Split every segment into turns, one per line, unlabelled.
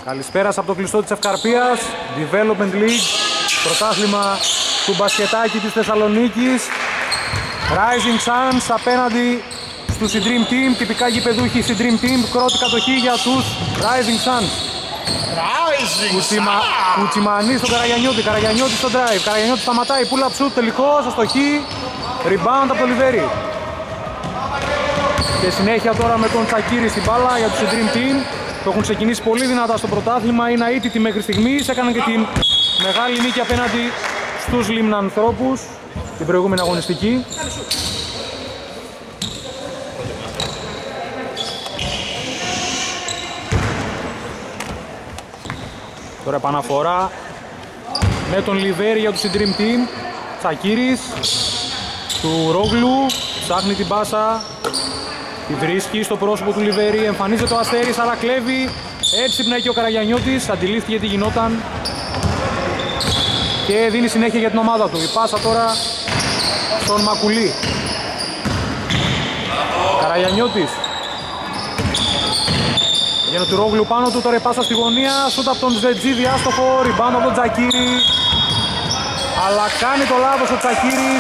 Καλησπέρα από το κλειστό της Ευκαρπίας, Development League, πρωτάθλημα του μπασκετάκι της Θεσσαλονίκης. Rising Suns απέναντι στους Dream Team, τυπικά γηπεδούχοι στη Dream Team, πρώτη κατοχή για τους Rising Suns. Κουτσιμανί στον Καραγιαννιώτη, Καραγιαννιώτη στον drive, Καραγιαννιώτη σταματάει, pull-up shoot, τελικός, αστοχή, rebound από το Λιβέρι. Και συνέχεια τώρα με τον Τσακίρη στην μπάλα για τους Dream Team, που έχουν ξεκινήσει πολύ δυνατά στο πρωτάθλημα, είναι αίτητοι μέχρι στιγμής, έκαναν και την μεγάλη νίκη απέναντι στους Λιμνανθρώπους την προηγούμενη αγωνιστική. Τώρα επαναφορά με τον Λιβέρι για τους Dream Team. Τσακίρης του Ρόγλου, ψάχνει την πάσα, τη βρίσκει στο πρόσωπο του Λιβέρι, εμφανίζεται ο Αστέρης αλλά κλέβει. Έτσι πνέει και ο Καραγιαννιώτης, αντιλήφθηκε τι γινόταν και δίνει συνέχεια για την ομάδα του. Η πάσα τώρα στον Μακουλή. Καραγιαννιώτης. Βγαίνει του Ρόγλου πάνω του, τώρα η πάσα στη γωνία, σούτ από τον Ζετζίδη, άστοχο, rebound από τον Τσακίρη. Αλλά κάνει το λάθος ο Τσακίρης.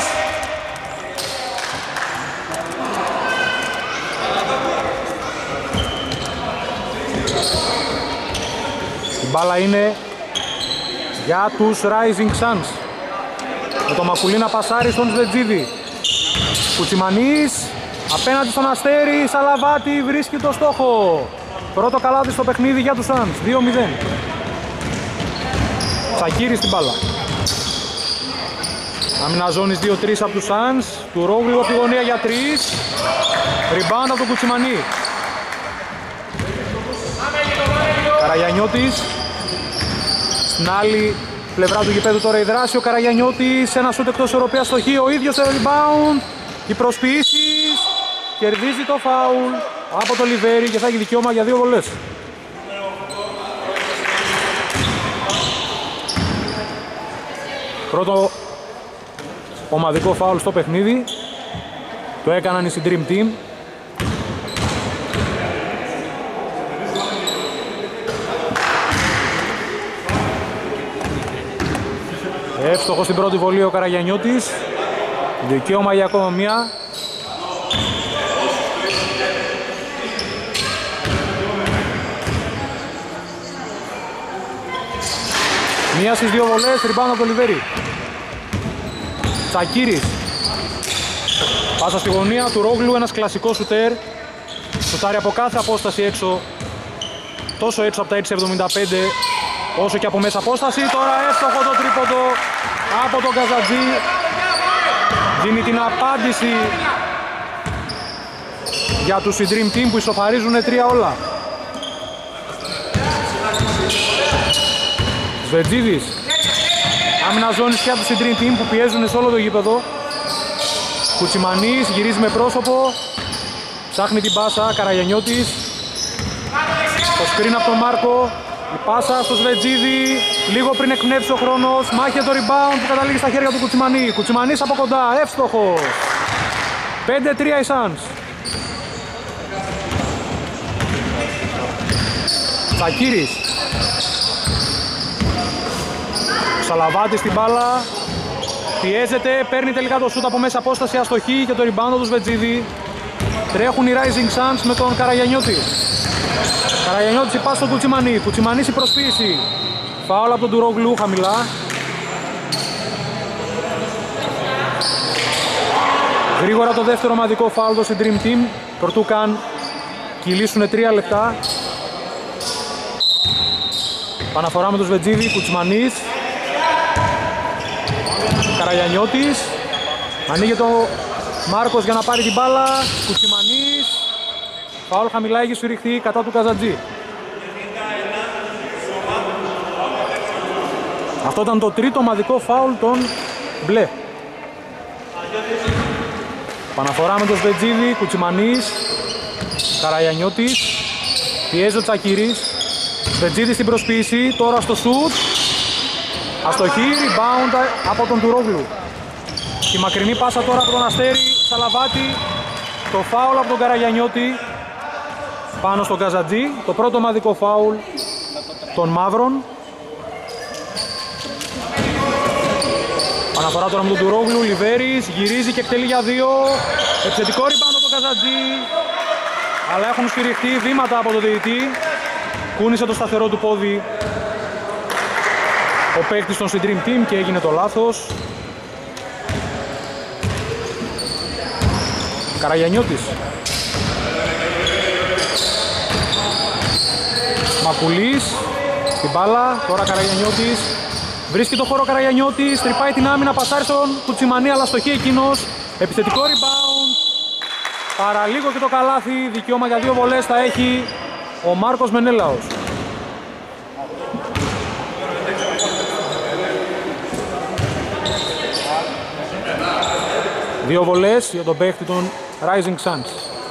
Η μπάλα είναι για τους Rising Suns. Με το Μακουλή να πασάρει στον Ζετζίδη. Κουτσιμανής απέναντι στον Αστέρη, Σαλαβάτη βρίσκει το στόχο. Πρώτο καλάθι στο παιχνίδι για τους Suns, 2-0. Τσακίρης στην μπάλα. Άμυνα ζώνης 2-3 από τους Suns. Του Ρόγλου από τη γωνία για 3. Rebound από τον Κουτσιμανή. Καραγιαννιώτης. Στην άλλη πλευρά του γηπέδου τώρα η δράση. Ο Καραγιαννιώτης, ένα σούτ εκτός ισορροπίας στοχή. Ο ίδιος το rebound. Οι προσποιήσεις. Κερδίζει το φάουλ από το Λιβέρι και θα έχει δικαίωμα για 2 βολές. Πρώτο ομαδικό φάουλ στο παιχνίδι. Το έκαναν οι Dream Team. Εύστοχο στην πρώτη βολή ο Καραγιαννιώτης. Δικαίωμα για ακόμα μία. Μία στις 2 βολές, rebound από το Λιβέρι. Τσακίρης. Πάσα στη γωνία του Ρόγλου, ένας κλασικός σουτέρ. Σουτάρει από κάθε απόσταση έξω. Τόσο έξω από τα 6,75 όσο και από μέσα απόσταση. Τώρα εύστοχο το τρίποντο από τον Καζατζή. Δίνει την απάντηση για τους Dream Team που ισοφαρίζουν 3 όλα. Σβετζίδης. Άμυνα ζώνης και από τους Dream Team που πιέζουν σε όλο το γήπεδο. Κουτσιμανής γυρίζει με πρόσωπο. Ψάχνει την πάσα, Καραγιαννιώτης. Το screen από τον Μάρκο. Η πάσα στο Σβετζίδη. Λίγο πριν εκπνεύσει ο χρόνος. Μάχε το rebound που καταλήγει στα χέρια του Κουτσιμανή. Κουτσιμανής από κοντά, εύστοχος. 5-3 οι Suns. Τσακίρης. Σαλαβάτη στην μπάλα. Πιέζεται, παίρνει τελικά το σούτ από μέσα απόσταση, αστοχή και το rebound του Σβετζίδη. Τρέχουν οι Rising Suns με τον Καραγιαννιώτη. Καραγιαννιώτης η πάση στον Κουτσιμανή. Κουτσιμανής η προσποίηση. Φάουλ από τον Τουρόγλου, χαμηλά. Γρήγορα το δεύτερο ομαδικό φάουλ το στην Dream Team. Προτού καν κυλήσουν 3 λεπτά. Παναφορά με τον Σβετζίδη, Κουτσιμανής. Καραγιαννιώτης. Ανοίγει το Μάρκος για να πάρει την μπάλα. Κουτσιμανής. Φάουλ χαμηλά, έχει σφυριχθεί κατά του Καζατζή. Αυτό ήταν το τρίτο ομαδικό φάουλ των μπλε. Παναφορά με τον Σβετζίδη, Κουτσιμανής. Καραγιαννιώτης. Πιέζει ο Τσακίρης. Σβετζίδη στην προσποίηση, τώρα στο σουτ. Αστοχή, rebound από τον Τουρόγλου. Η μακρινή πάσα τώρα από τον Αστέρη, Σαλαβάτη. Το φάουλ από τον Καραγιαννιώτη πάνω στον Καζατζή. Το πρώτο ομαδικό φάουλ των μαύρων. Αναφορά τώρα με τον Τουρόγλου, Λιβέρης γυρίζει και εκτελεί για 2. Επιθετικό ριμπάουντ από τον Καζατζή. Αλλά έχουν σφυριχτεί βήματα από τον διαιτητή. Κούνησε το σταθερό του πόδι ο παίκτης των Dream Team και έγινε το λάθος. Καραγιαννιώτης. Μακουλής στην μπάλα, τώρα Καραγιαννιώτης. Βρίσκει το χώρο Καραγιαννιώτης, τρυπάει την άμυνα, πασάρει στον Κουτσιμανί, αλλά στοχεί εκείνος. Επιθετικό rebound. Παραλίγο και το καλάθι, δικαίωμα για 2 βολές θα έχει ο Μάρκος Μενέλαος. Δύο βολές για τον παίκτη των Rising Suns.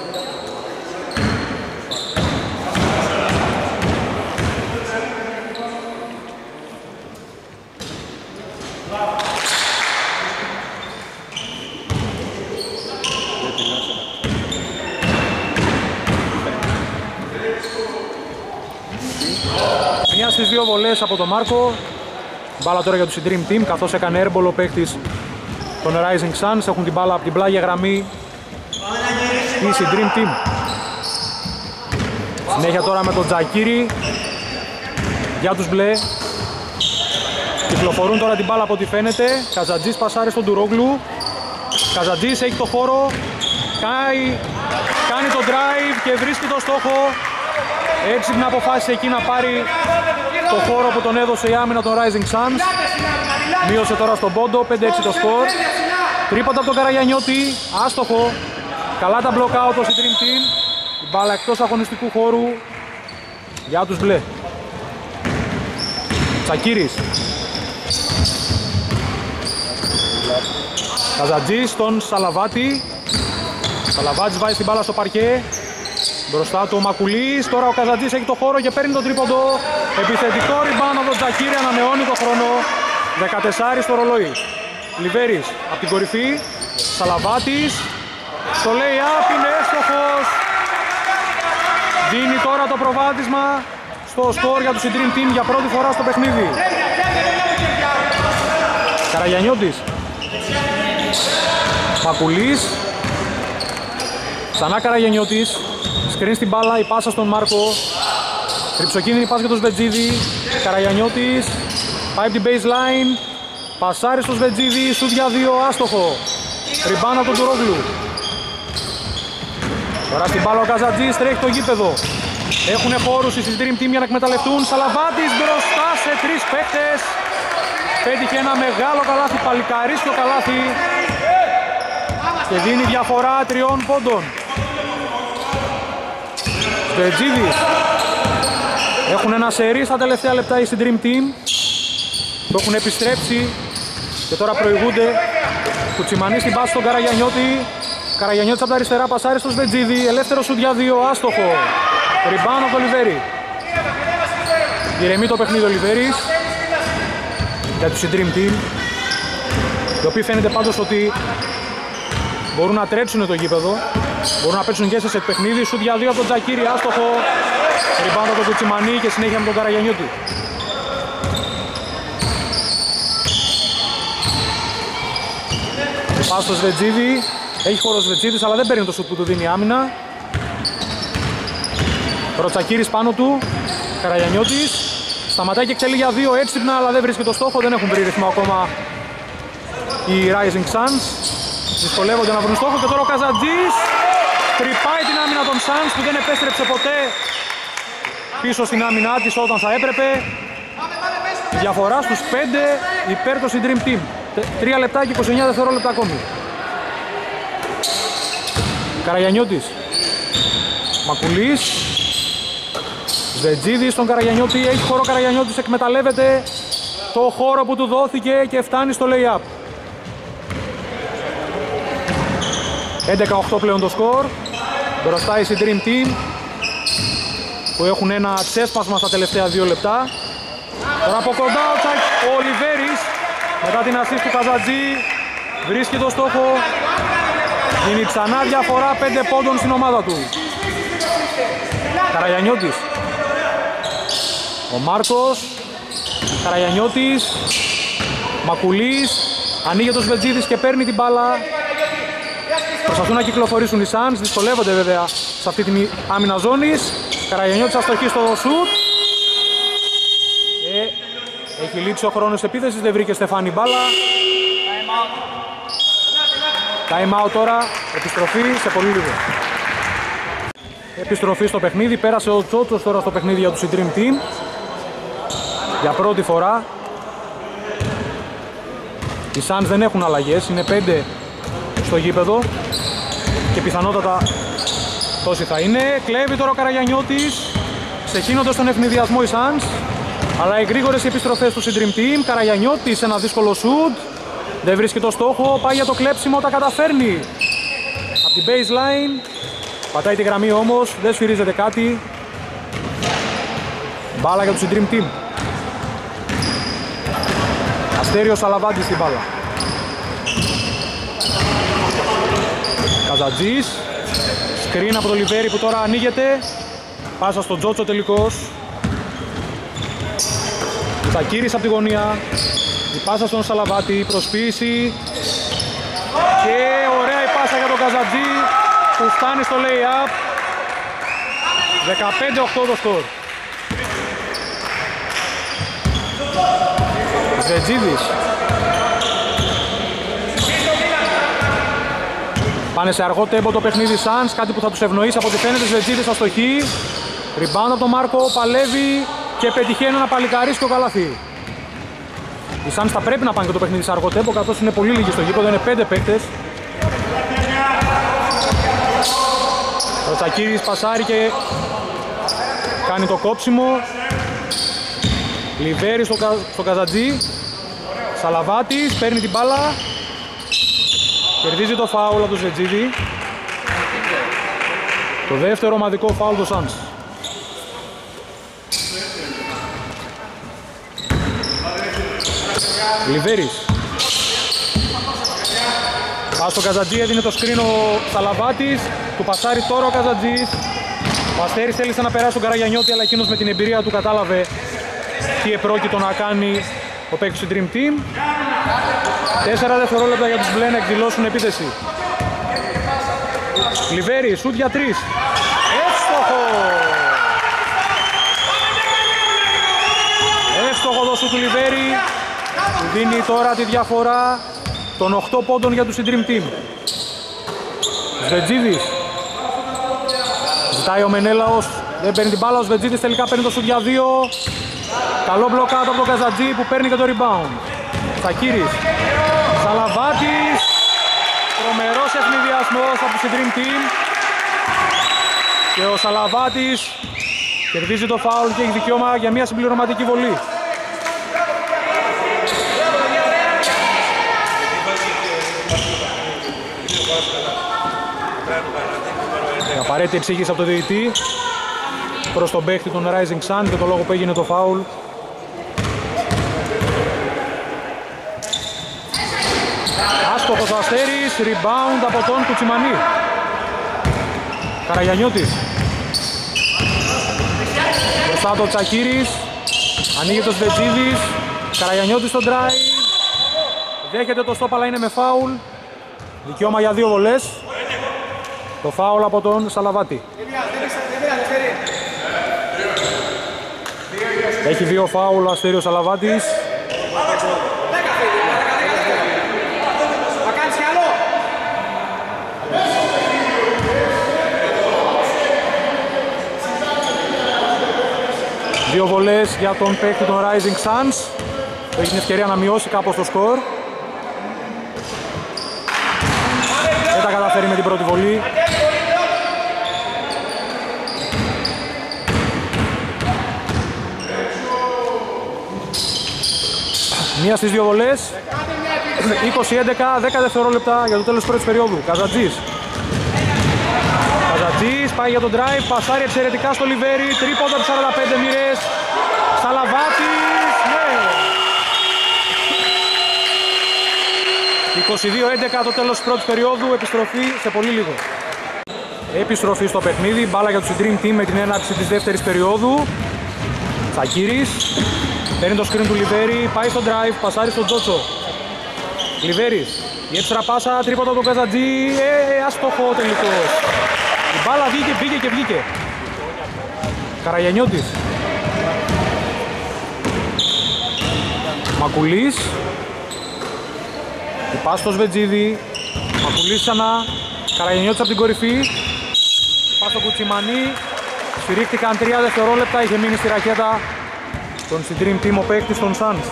Μια στις 2 βολές από τον Μάρκο. Μπάλα τώρα για τους Dream Team, καθώς έκανε airball ο παίκτης των Rising Suns. Έχουν την μπάλα από την πλάγια γραμμή η Dream Team. Συνέχεια τώρα με τον Τζακίρι για τους μπλε. Κυκλοφορούν τώρα την μπάλα από ό,τι φαίνεται. Καζατζής πασάρει στον Τουρόγλου. Καζατζής έχει το χώρο, κάνει το drive και βρίσκει το στόχο. Έξυπνα αποφάσισε εκεί να πάρει το χώρο που τον έδωσε η άμυνα των Rising Suns. Μείωσε τώρα στον πόντο, 5-6 το σκορ. Τρίποντα από τον Καραγιαννιώτη, άστοχο. Καλά τα block out ως η Dream Team. Η μπάλα εκτός αγωνιστικού χώρου για τους μπλε. Τσακίρης. Καζατζής στον Σαλαβάτη. Σαλαβάτης βάζει την μπάλα στο παρκέ. Μπροστά του ο Μακουλής. Τώρα ο Καζατζής έχει το χώρο και παίρνει τον τρίποντο. Επιθετικό ριμπάουντ από τον Τζακίρη, ανανεώνει το χρόνο. 14 στο ρολόι. Λιβέρης από την κορυφή. Σαλαβάτης. Στο lay-up είναι εύστοχος. Δίνει τώρα το προβάδισμα στο σκορ για τους Dream Team για πρώτη φορά στο παιχνίδι. Καραγιαννιώτης. Μακουλής. Ξανά Καραγιαννιώτης. Σκριν στην μπάλα, η πάσα στον Μάρκο. Τριψοκίνδυνη πάσα για τον Σβετζίδη. Καραγιαννιώτης. Πάει από την baseline. Πασάρι στο Σβετζίδη. Σουτ για 2, άστοχο. Ριμπάουντ από τον Τουρόγλου. Τώρα στην μπάλα ο Καζατζής, τρέχει το γήπεδο. Έχουν χώρους οι Dream Team για να εκμεταλλευτούν. Σαλαβάτης μπροστά σε 3 παίκτες. Πέτυχε ένα μεγάλο καλάθι, παλικαρίσιο καλάθι. Και δίνει διαφορά 3 πόντων. Σβετζίδης. Έχουν ένα σερί στα τελευταία λεπτά οι Dream Team. Το έχουν επιστρέψει και τώρα προηγούνται. Κουτσιμανί στην πάση στον Καραγιαννιώτη. Καραγιαννιώτης από τα αριστερά, πασάρι στο Σβετζίδη. Ελεύθερο σουτ για 2, άστοχο. Ριμπάουντ από τον Λιβέρη. Ηρεμεί το παιχνίδι ο Λιβέρης για τους Dream Team, οι οποίοι φαίνεται πάντως ότι μπορούν να τρέξουν το γήπεδο. Μπορούν να παίξουν και σε παιχνίδι. Σουτ για 2 από τον Τζακίρη, άστοχο. Ριμπάουντ από τον Κουτσιμανί και συνέχεια με τον Καραγιαννιώτη. Πάω στο Σβετζίδη. Έχει χώρο ο Σβετζίδης, αλλά δεν παίρνει το σουτ που του δίνει η άμυνα. Ροτσακίρης πάνω του. Καραγιαννιώτης. Σταματάει και εξελίγει για 2 έξυπνα, αλλά δεν βρίσκει το στόχο. Δεν έχουν βρει ρυθμό ακόμα οι Rising Suns. Δυσκολεύονται να βρουν στόχο και τώρα ο Καζατζής τρυπάει την άμυνα των Suns που δεν επέστρεψε ποτέ πίσω στην άμυνά της όταν θα έπρεπε. Η διαφορά στους 5 υπέρ των Dream Team. 3 λεπτά και 29 δευτερόλεπτα ακόμη. Καραγιαννιώτης. Μακουλής. Σβετζίδης στον Καραγιαννιώτη. Έχει χώρο Καραγιαννιώτης, εκμεταλλεύεται το χώρο που του δόθηκε και φτάνει στο lay-up. 11-8 πλέον το σκορ. Μπροστά οι Dream Team που έχουν ένα ξέσπασμα στα τελευταία 2 λεπτά. Τώρα από κοντά ο Λιβέρης μετά την ασίστ του Καζατζή βρίσκει το στόχο. Γίνει ξανά διαφορά 5 πόντων στην ομάδα του. Καραγιαννιώτης. Ο Μάρκος, Καραγιαννιώτης, Μακουλής, ανοίγει το Σβετζίδης και παίρνει την μπάλα. Προσπαθούν να κυκλοφορήσουν οι Suns, δυσκολεύονται βέβαια σε αυτή την άμυνα ζώνης. Καραγιαννιώτης αστοχή στο σουτ. Και έχει λήξει ο χρόνος επίθεσης, δεν βρήκε Στεφάνη μπάλα. Time out τώρα, επιστροφή σε πολύ λίγο. Επιστροφή στο παιχνίδι, πέρασε ο Τσότσος τώρα στο παιχνίδι για τους Dream Team. Για πρώτη φορά. Οι Suns δεν έχουν αλλαγές, είναι 5 στο γήπεδο και πιθανότατα τόσοι θα είναι. Κλέβει τώρα ο Καραγιαννιώτης, ξεκίνοντας τον ευνηδιασμό οι Suns, αλλά οι γρήγορες επιστροφές του Dream Team. Καραγιαννιώτης, ένα δύσκολο σουτ, δεν βρίσκει το στόχο, πάει για το κλέψιμο, τα καταφέρνει από την baseline, πατάει τη γραμμή όμως, δεν σφυρίζεται κάτι. Μπάλα για τους Dream Team. Αστέριος Σαλαβάντης στην μπάλα. Καζατζής, σκριν από το Λιβέρι που τώρα ανοίγεται. Πάσα στον Τζότσο τελικώς. Τσακίρης από τη γωνία. Η πάσα στον Σαλαβάτη, προσποίηση. Και ωραία η πάσα για τον Καζατζή που φτάνει στο lay-up. 15-8 το σκορ. Σβετζίδης. Πάνε σε αργό τέμπο το παιχνίδι Suns, κάτι που θα τους ευνοήσει από ό,τι φαίνεται. Σβετζίδης αστοχή. Rebound από τον Μάρκο, παλεύει και πετυχαίνει ένα παλικαρίσκο καλάθι. Οι Suns θα πρέπει να πάνε και το παιχνίδι σε αργό τέμπο, καθώς είναι πολύ λίγοι στο γήπεδο, είναι 5 παίκτες. Ο Τσακίρης πασάρει και κάνει το κόψιμο. Λιβέρι στο Καζατζή. Σαλαβάτης παίρνει την μπάλα. Κερδίζει το φάουλ από τον Σβετζίδη. Το δεύτερο ομαδικό φάουλ του Suns. Λιβέρις. Πας στο Καζατζή, έδινε το σκριν ο Σαλαβάτης. Του πασάρει τώρα ο Καζατζής. Ο Αστέρης θέλησε να περάσει τον Καραγιαννιώτη, αλλά εκείνος με την εμπειρία του κατάλαβε τι επρόκειτο να κάνει ο παίκτης του Dream Team. 4 δευτερόλεπτα για τους μπλε να εκδηλώσουν επίθεση. Λιβέρι, σούτ για 3. Εύστοχο! Εύστοχο το σούτ του Λιβέρι, που δίνει τώρα τη διαφορά των 8 πόντων για τους Dream Team. Σβετζίδης. Ζητάει ο Μενέλαος, δεν παίρνει την μπάλα, ο Σβετζίδης τελικά παίρνει το σούτ για 2. Καλό μπλοκάτο από τον Καζατζή που παίρνει και το rebound. Τσακίρης. Σαλαβάτης. Τρομερός ευνηδιασμός από το Dream Team. Και ο Σαλαβάτης κερδίζει το φάουλ και έχει δικαίωμα για μια συμπληρωματική βολή. Η απαραίτητη εξήγηση από το διαιτητή προς τον παίχτη των Rising Sun και το λόγο που έγινε το φάουλ. Άστοχος ο Αστέρης, rebound από τον Κουτσιμανί. Καραγιαννιώτης. Μπροστά το Τσακίρης, ανοίγει το Σβετζίδης. Καραγιαννιώτης στο drive. Δέχεται το stop αλλά είναι με φάουλ. Δικαίωμα για 2 βολές. Το φάουλ από τον Σαλαβάτη. Έχει 2 φάουλ ο Αστέριος Σαλαβάτης. Δύο βολές για τον παίκτη των Rising Suns, που έχει την ευκαιρία να μειώσει κάπως το σκορ. Δεν τα καταφέρει με την πρώτη βολή. Μία στις 2 βολές. 20-11, 10 δευτερόλεπτα για το τέλος της πρώτης περίοδου. Καζατζής. Καζατζής πάει για τον drive, πασάρει εξαιρετικά στο Λιβέρι. Τρίποντα από 45 μοίρες. Σαλαβάτης, ναι. 22-11 το τέλος της πρώτης περίοδου, επιστροφή σε πολύ λίγο. Επιστροφή στο παιχνίδι, μπάλα για τους Dream Team με την έναρξη της δεύτερης περίοδου. Τσακίρης, παίρνει το screen του Λιβέρη, πάει στο drive, πασάρει στον Τζότσο. Λιβέρης, η έξτρα πάσα, τρίποντα από τον Καζατζή, άστοχο τελικός. Η μπάλα βγήκε και βγήκε. Καραγιαννιώτης. Μακουλής. Η πάση στο Σβετζίδη. Μακουλής ξανά. Καραγιαννιώτης από την κορυφή. Πάση στο Κουτσιμανί. Σφυρίχτηκαν 3 δευτερόλεπτα. Είχε μείνει στη ρακέτα τον Dream Team ο παίκτης των Suns.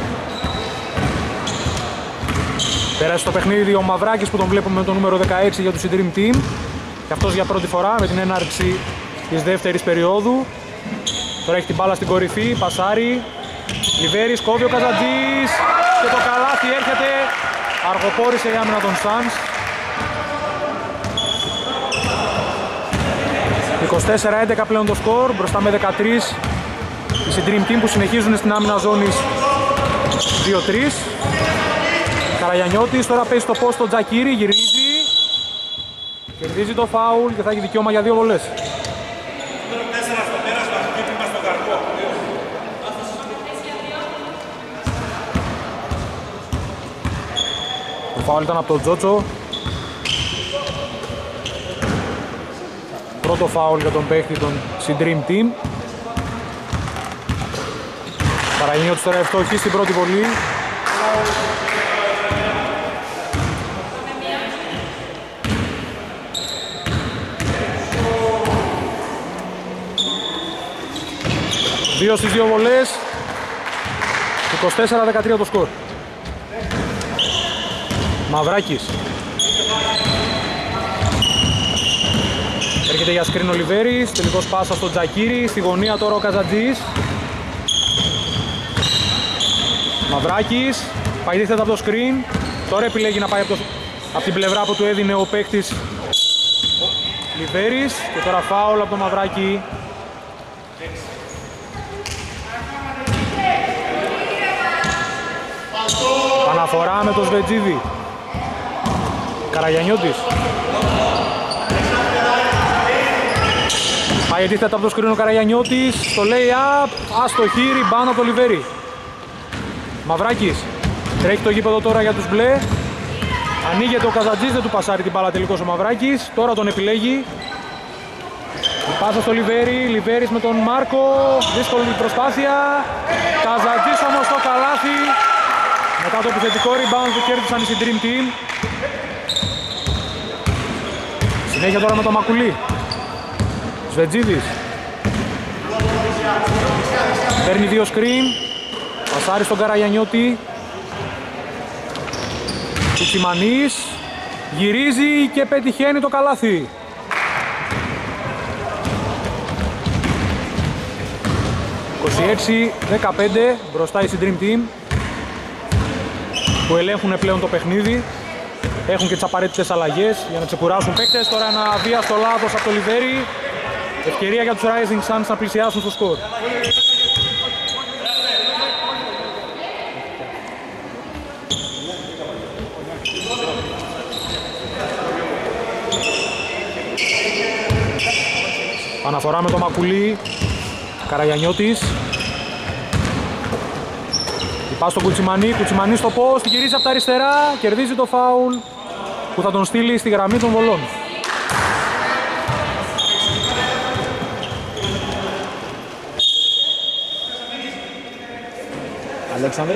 Πέρασε στο παιχνίδι ο Μαυράκης που τον βλέπουμε με το νούμερο 16 για το Dream Team. Και αυτός για πρώτη φορά με την έναρξη της δεύτερης περίοδου. Τώρα έχει την μπάλα στην κορυφή, πασάρι. Λιβέρης, κόβει ο Καζαντζής και το καλάθι έρχεται. Αργοπόρησε η άμυνα των Suns. 24-11 πλέον το σκορ, μπροστά με 13 οι Dream Team που συνεχίζουν στην άμυνα ζώνης 2-3. Καραγιαννιώτης τώρα παίζει στο post τον Τζακίρη, γυρίζει. Κερδίζει το φάουλ και θα έχει δικαίωμα για 2 βολές. Το φάουλ ήταν από τον Τζότσο. Πρώτο φάουλ για τον παίχτη των Dream Team. Καραγιαννιώτης τώρα ευτόχη στην πρώτη βολή. Δύο στις 2 βολές. 24-13 το σκορ. Μαυράκης. Έρχεται για σκριν ο Λιβέρης, τελικός πάσα στον Τζακίρη, στη γωνία τώρα ο Καζαντζής. Μαυράκης, πάει δίθετα από το σκριν, τώρα επιλέγει να πάει από την πλευρά που του έδινε ο παίκτης Λιβέρης και τώρα φάουλ από το Μαυράκη. Παναφορά με το Σβετζίδη. Καραγιαννιώτης. Πάει αντίθετα από το σκρίνο Καραγιαννιώτης. Στο lay-up. Αστοχή, rebound από το Λιβέρη. Μαυράκης. Τρέχει το γήπεδο τώρα για τους μπλε. Ανοίγεται ο Καζαντζής, δεν του πασάρει την μπάλα τελικώς ο Μαυράκης. Τώρα τον επιλέγει. Η πάσα στο Λιβέρη. Λιβέρης με τον Μάρκο. Δύσκολη προσπάθεια. Καζαντζής όμως το καλάθι. Μετά το επιθετικό rebound που κέρδισαν οι Dream Team. Συνέχεια τώρα με το Μακουλή. Σβετζίδης. Παίρνει 2 screen. Πασάρι στον Καραγιαννιώτη. Κουτσιμανής. Γυρίζει και πετυχαίνει το καλάθι. 26-15 μπροστά οι Dream Team που ελέγχουν πλέον το παιχνίδι. Έχουν και τις απαραίτητες αλλαγές για να ξεκουράσουν παίκτες. Τώρα ένα αβίαστο λάθος από το Λιβέρη. Ευκαιρία για τους Rising Suns να πλησιάσουν στο σκορ. Αναφορά με το Μακουλή. Καραγιαννιώτης. Πας στο Κουτσιμανί, Κουτσιμανί στο post, γυρίζει από τα αριστερά, κερδίζει το φάουλ που θα τον στείλει στη γραμμή των βολών. Αλέξανδρε,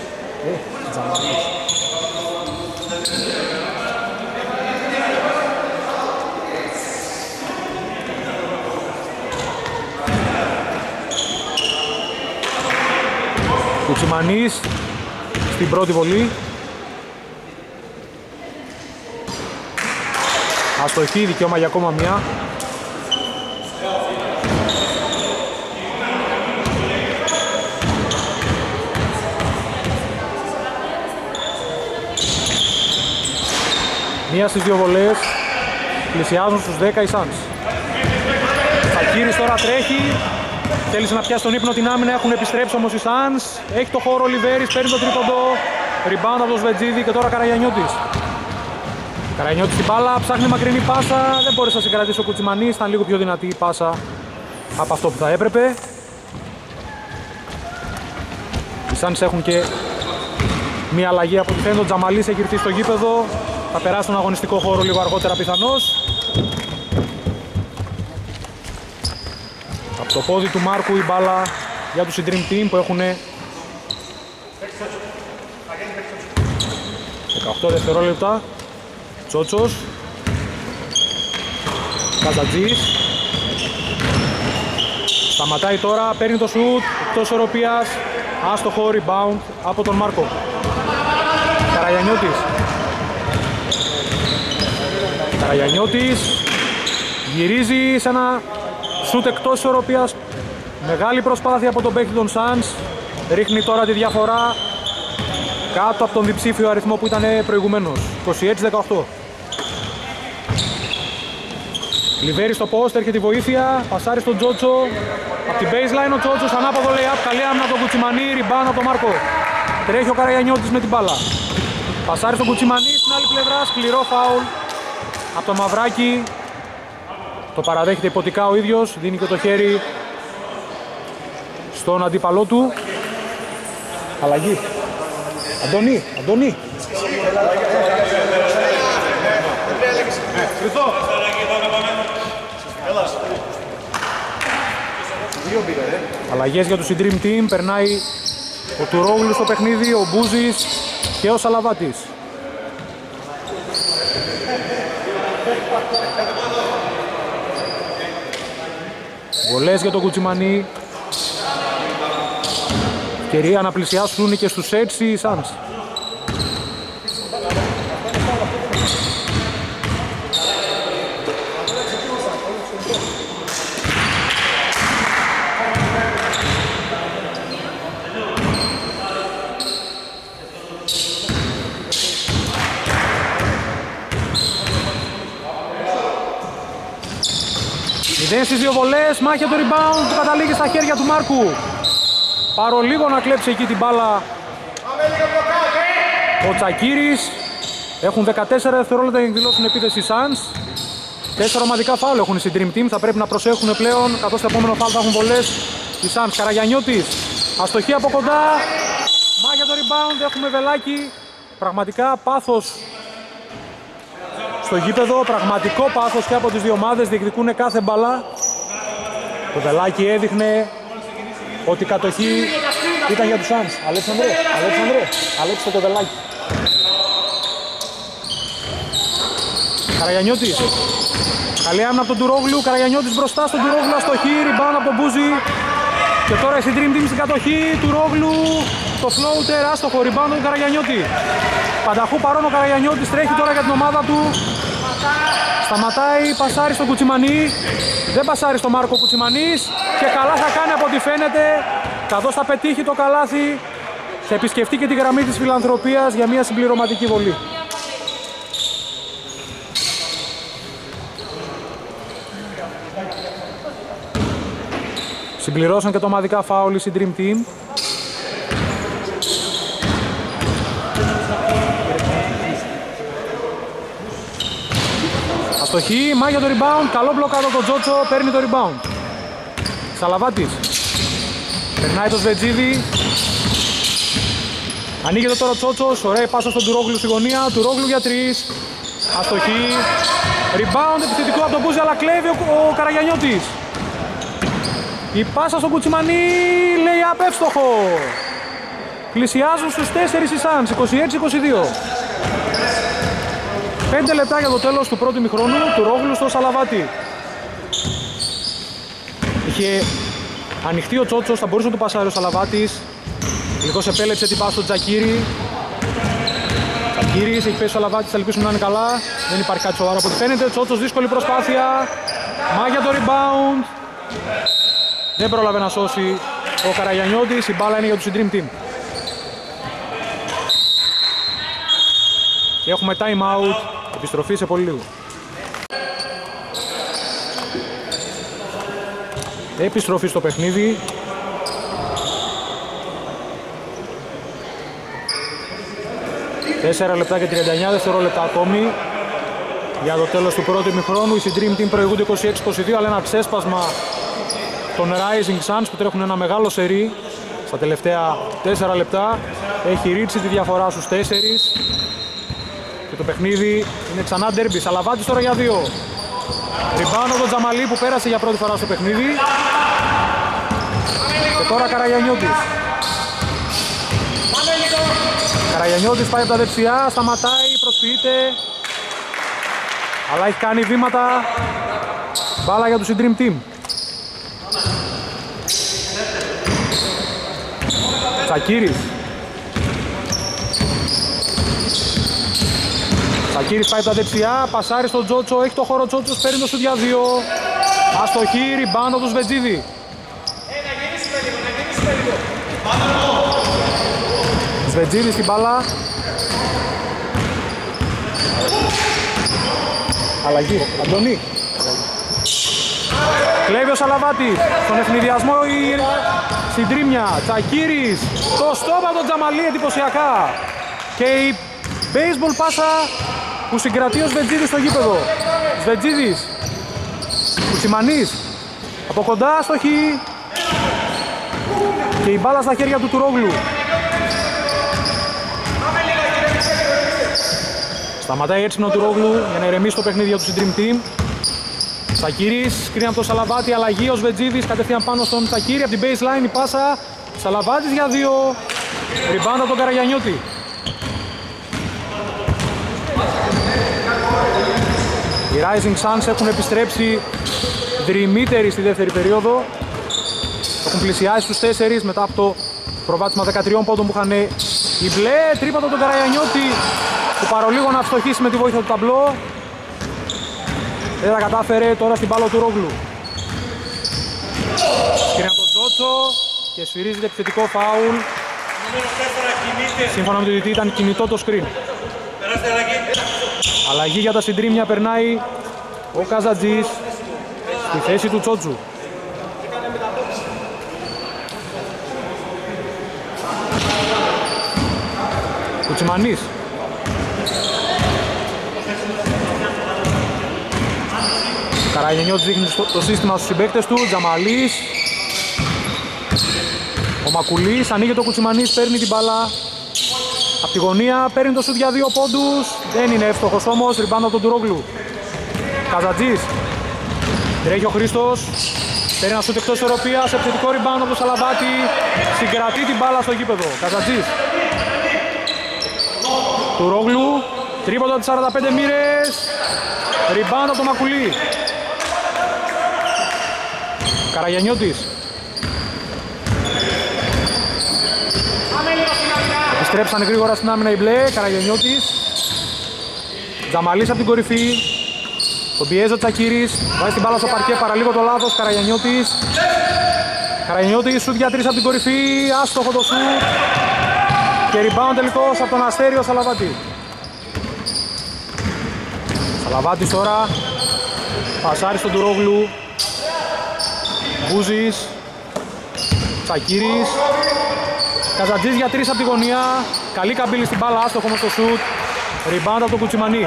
Κουτσιμανής στην πρώτη βολή. Αστοχή, δικαίωμα για ακόμα μια. Μία στις 2 βολές. Πλησιάζουν στους 10 οι Suns. Σακύρης τώρα τρέχει. Θέλησε να πιάσει τον ύπνο την άμυνα, έχουν επιστρέψει όμως οι Suns. Έχει το χώρο ο Λιβέρης, παίρνει το τρίποντο. Rebound από το Σβετζίδη και τώρα Καραγιαννιώτης. Καραγιαννιώτης στην μπάλα, ψάχνει μακρινή πάσα. Δεν μπόρεσε να συγκρατήσει ο Κουτσιμανής, ήταν λίγο πιο δυνατή η πάσα από αυτό που θα έπρεπε. Οι Suns έχουν και μία αλλαγή από ό,τι φαίνεται. Ο Τζαμαλής έχει ήρθει στο γήπεδο. Θα περάσει στον αγωνιστικό χώρο λίγο αργότερα πιθανώς. Από το πόδι του Μάρκου η μπάλα για τους Dream Team που έχουν 18 δευτερόλεπτα. Τσότσος, Καζατζής. Σταματάει τώρα, παίρνει το σουτ, εκτός ισορροπίας, άστοχο rebound από τον Μάρκο. Καραγιαννιώτης γυρίζει σε ένα σουτ εκτός ισορροπίας. Μεγάλη προσπάθεια από τον παίκτη των Suns. Ρίχνει τώρα τη διαφορά κάτω από τον διψήφιο αριθμό που ήταν προηγουμένως. 26-18. Λιβέρι στο post, έρχεται η βοήθεια. Πασάρει στον Τζότσο. Από την baseline ο Τζότσος, ανάποδο lay-up. Καλή άμυνα από τον Κουτσιμανί, rebound από τον Μάρκο. Τρέχει ο Καραγιαννιώτης με την μπάλα. Πασάρει στον Κουτσιμανί, στην άλλη πλευρά, σκληρό φάουλ από το Μαυράκι. Το παραδέχεται υποτικά ο ίδιος, δίνει και το χέρι στον αντίπαλό του. Αλλαγή. Αντώνη. Αλλαγές για τους Dream Team. Περνάει ο Τουρόγλου στο παιχνίδι, ο Μπούζης και ο Σαλαβάτης. Βολές για τον Κουτσιμανί. Ευκαιρία να πλησιάσουν και στους έτσι οι Suns. Μηδέν στις δύο βολές, μάχη το rebound που καταλήγει στα χέρια του Μάρκου. Παρολίγο να κλέψει εκεί την μπάλα ο Τσακίρης. Έχουν 14 δευτερόλεπτα για να εκδηλώσουν επίθεση Suns. 4 ομαδικά φάουλ έχουν οι Dream Team, θα πρέπει να προσέχουν πλέον, καθώς στο επόμενο φάουλ θα έχουν βολές οι Suns. Καραγιαννιώτης, αστοχή από κοντά, μάχη το rebound, έχουμε βελάκι. Πραγματικά πάθος στο γήπεδο, πραγματικό πάθος και από τις δύο ομάδες, διεκδικούν κάθε μπαλά. Το βελάκι έδειχνε ότι η κατοχή ήταν για τους Suns. Αλέξανδρε, αλέξτε το βελάκι. Καραγιαννιώτης, καλή άμυνα από τον Τουρόγλου, Καραγιαννιώτης μπροστά στον Τουρόγλου, αστοχή, rebound από τον Μπούζη. Και τώρα η Dream Team στην κατοχή, Τουρόγλου, το floater, άστοχο, rebound από τον Καραγιαννιώτη. Πανταχού παρόν ο Καραγιαννιώτης τρέχει τώρα για την ομάδα του. Σταματάει, πασάρει στον Κουτσιμανί. Δεν πασάρει στον Μάρκο Κουτσιμανής. Και καλά θα κάνει από ό,τι φαίνεται. Καθώς θα πετύχει το καλάθι, θα επισκεφτεί και τη γραμμή της φιλανθρωπίας για μια συμπληρωματική βολή. Συμπληρώσαν και το ομαδικά φάουλ η Dream Team. Αστοχή, μάγια το rebound, καλό μπλοκάδο το Τζότσο, παίρνει το rebound. Σαλαβάτης, περνάει το Σβετζίδη. Ανοίγεται τώρα ο Τσότσος, ωραία πάσα στον Τουρόγλου στη γωνία, Τουρόγλου για 3. Αστοχή, rebound επιθετικό από τον Μπούζη, αλλά κλέβει ο Καραγιαννιώτης. Η πάσα στον Κουτσιμανί, λέει απεύστοχο. Πλησιάζουν στους 4 οι Suns, 26-22. 5 λεπτά για το τέλος του πρώτου ημιχρόνου, Τουρόγλου στο Σαλαβάτη. Είχε ανοιχτεί ο Τσότσος, θα μπορούσε να του πασάρει ο Σαλαβάτης. Λίγος επέλεξε την πάσα στον Τζακίρη. Τζακίρης, έχει πέσει ο Σαλαβάτης, θα ελπίσουμε να είναι καλά. Δεν υπάρχει κάτι σοβαρό από ό,τι φαίνεται. Τσότσος, δύσκολη προσπάθεια. Μάγια το rebound. Δεν πρόλαβε να σώσει ο Καραγιαννιώτης, η μπάλα είναι για τους Dream Team. Και έχουμε time out, επιστροφή σε πολύ λίγο. Επιστροφή στο παιχνίδι. Τέσσερα λεπτά και 39 δευτερόλεπτα ακόμη για το τέλος του πρώτου ημιχρόνου. Οι Dream Team προηγούνται 26-22, αλλά ένα ξέσπασμα των Rising Suns που τρέχουν ένα μεγάλο σερί στα τελευταία 4 λεπτά. Έχει ρίξει τη διαφορά στους 4 και το παιχνίδι είναι ξανά ντέρμπι. Σαλαβάτης τώρα για 2. Ριμπάνω τον Τζαμαλή που πέρασε για πρώτη φορά στο παιχνίδι. Και τώρα Καραγιαννιώτης. Καραγιαννιώτης πάει από τα δεξιά, σταματάει, προσποιείται. Αλλά έχει κάνει βήματα. Μπάλα για τους Dream Team. Τσακίρης. Τσακίρης πάει από τα δεξιά, πασάρει στον Τζότσο, έχει το χώρο Τζότσος, παίρνει το σουτ για 2. Αστοχή, ριμπάουντ του Σβετζίδη. Σβετζίδη στην μπάλα. Αλλαγή, Αντωνή. Κλέβει ο Σαλαβάτης, στον ευνηδιασμό η συντρίμια. Τσακίρης, το στόμα από τον Τζαμαλή εντυπωσιακά. Και η baseball πάσα που συγκρατεί ο Σβετζίδης στο γήπεδο. Σβετζίδης, Κουτσιμανής, από κοντά αστοχή. Και η μπάλα στα χέρια του Τουρόγλου. Σταματάει έτσι ο Τουρόγλου για να ηρεμήσει το παιχνίδι για του Dream Team. Τσακίρης, κρίνει από το Σαλαβάτη, αλλαγή ο Σβετζίδης κατευθείαν πάνω στον Τσακίρη, από την baseline η πάσα. Σαλαβάτης για 2. Ριμπάουντ από τον Καραγιαννιώτη. Οι Rising Suns έχουν επιστρέψει δρυμύτεροι στη δεύτερη περίοδο. Έχουν πλησιάσει στους 4 μετά από το προβάδισμα 13 πόντων που είχαν οι μπλε. Τρίποντο τον Καραγιαννιώτη που παρολίγο να ευστοχίσει με τη βοήθεια του ταμπλό. Δεν τα κατάφερε, τώρα στην μπάλα του Ρόγλου. Σκρίνει από τον Τζότσο και σφυρίζεται επιθετικό φάουλ. Σύμφωνα με το διαιτητή ήταν κινητό το screen. Αλλαγή για τα συντρίμια, περνάει ο Καζατζής στη θέση του Τσότσου. Κουτσιμανής. Καραγιαννιώτης δείχνει το σύστημα στους συμπαίκτες του. Τζαμαλής. Ο Μακουλής, ανοίγει το Κουτσιμανής, παίρνει την μπάλα. Από τη γωνία, παίρνει το σουτ για 2 πόντους. Δεν είναι εύστοχος όμως, ριμπάουντ από τον Τουρόγλου. Καζατζής. Τρέχει ο Χρήστος. Παίρνει ένα σουτ εκτός ισορροπίας, επιθετικό ριμπάουντ από τον Σαλαβάτη. Συγκρατεί την μπάλα στο γήπεδο. Καζατζής. Τουρόγλου. Τρίποντο από τις 45 μοίρες. Ριμπάουντ από τον Μακουλή. Καραγιαννιώτης. Επιστρέψανε γρήγορα στην άμυνα οι μπλε. Καραγιαννιώτης. Τζαμαλής από την κορυφή. Τον πιέζει ο Τσακίρης. Βάζει την μπάλα στο παρκέ, παραλίγο το λάθος. Καραγιαννιώτης. Καραγιαννιώτης, σουτ για 3 από την κορυφή. Άστοχο το σουτ. Και rebound τελικώς από τον Αστέριο Σαλαβάτη. Σαλαβάτης τώρα. Πασάρι στον Τουρόγλου. Μπούζης. Τσακίρης. Καζατζής για 3 από τη γωνία. Καλή καμπύλη στην μπάλα, άστοχο με το σουτ. Rebound από τον Κουτσιμανί.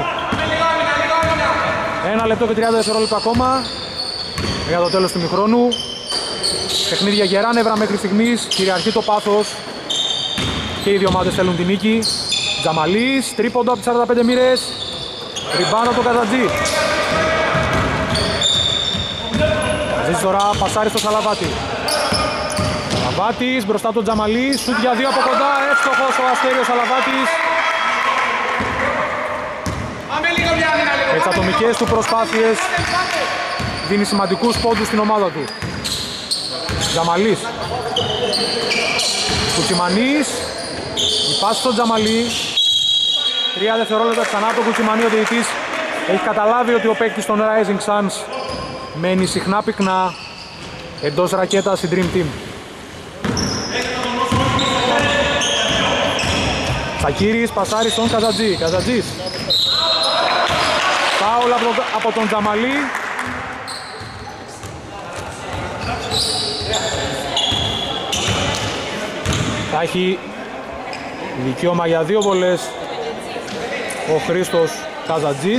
1 λεπτό και 30 δευτερόλεπτα ακόμα για το τέλος του ημιχρόνου. Παιχνίδια γερά νεύρα μέχρι στιγμής. Κυριαρχεί το πάθος. Και οι δύο ομάδες θέλουν την νίκη. Τζαμαλής, τρίποντο από τις 45 μοίρες. Rebound από τον Καζατζή. Καζατζής τώρα πασάρει στο Σαλαβάτη. Σαλαβάτης μπροστά από τον Τζαμαλή. Σουτ για 2 από κοντά. Εύστοχος ο Αστέριος Σαλαβάτης. Με τις ατομικές του προσπάθειες δίνει σημαντικούς πόντους στην ομάδα του. Τζαμαλής. Κουτσιμανής. Η πάση στον Τζαμαλή. 3 δευτερόλεπτα ξανά από τον Κουτσιμανί. Ο διαιτητής έχει καταλάβει ότι ο παίκτης των Rising Suns μένει συχνά πυκνά εντός ρακέτας η Dream Team. Τσακίρης πασάρει στον Καζατζή. Καζατζής. Φάουλ από τον Τζαμαλή. Θα έχει δικαίωμα για 2 βολές ο Χρήστος Καζατζής.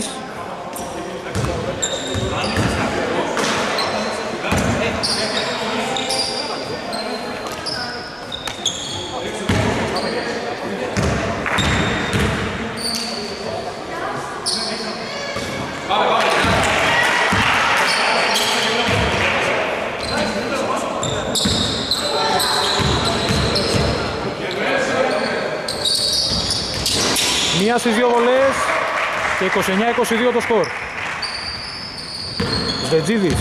21 στις 2 βολές και 29-22 το σκορ. Σβετζίδης.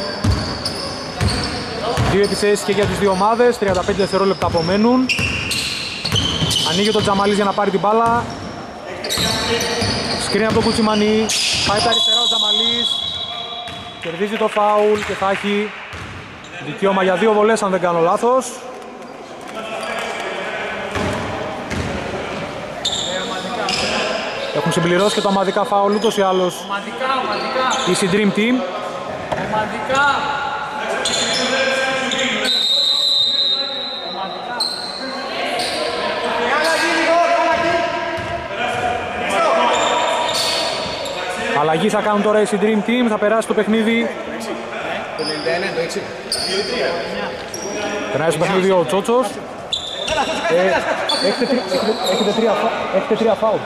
Δύο επιθέσεις και για τις δύο ομάδες, 35 δευτερόλεπτα απομένουν. Ανοίγει τον Τζαμαλής για να πάρει την μπάλα. Σκρίνει από τον Κουτσιμανί. Πάει τα αριστερά ο Τζαμαλής. Κερδίζει το φάουλ και θα έχει δικαίωμα για δύο βολές αν δεν κάνω λάθος. Έχουν συμπληρώσει και τα ομαδικά φάουλ ούτως ή άλλως η Dream Team. Αλλαγή θα κάνουν τώρα η Dream Team, θα περάσει το παιχνίδι. Περνάει στο παιχνίδι ο Τσότσος. Έχετε τρία φάουλ.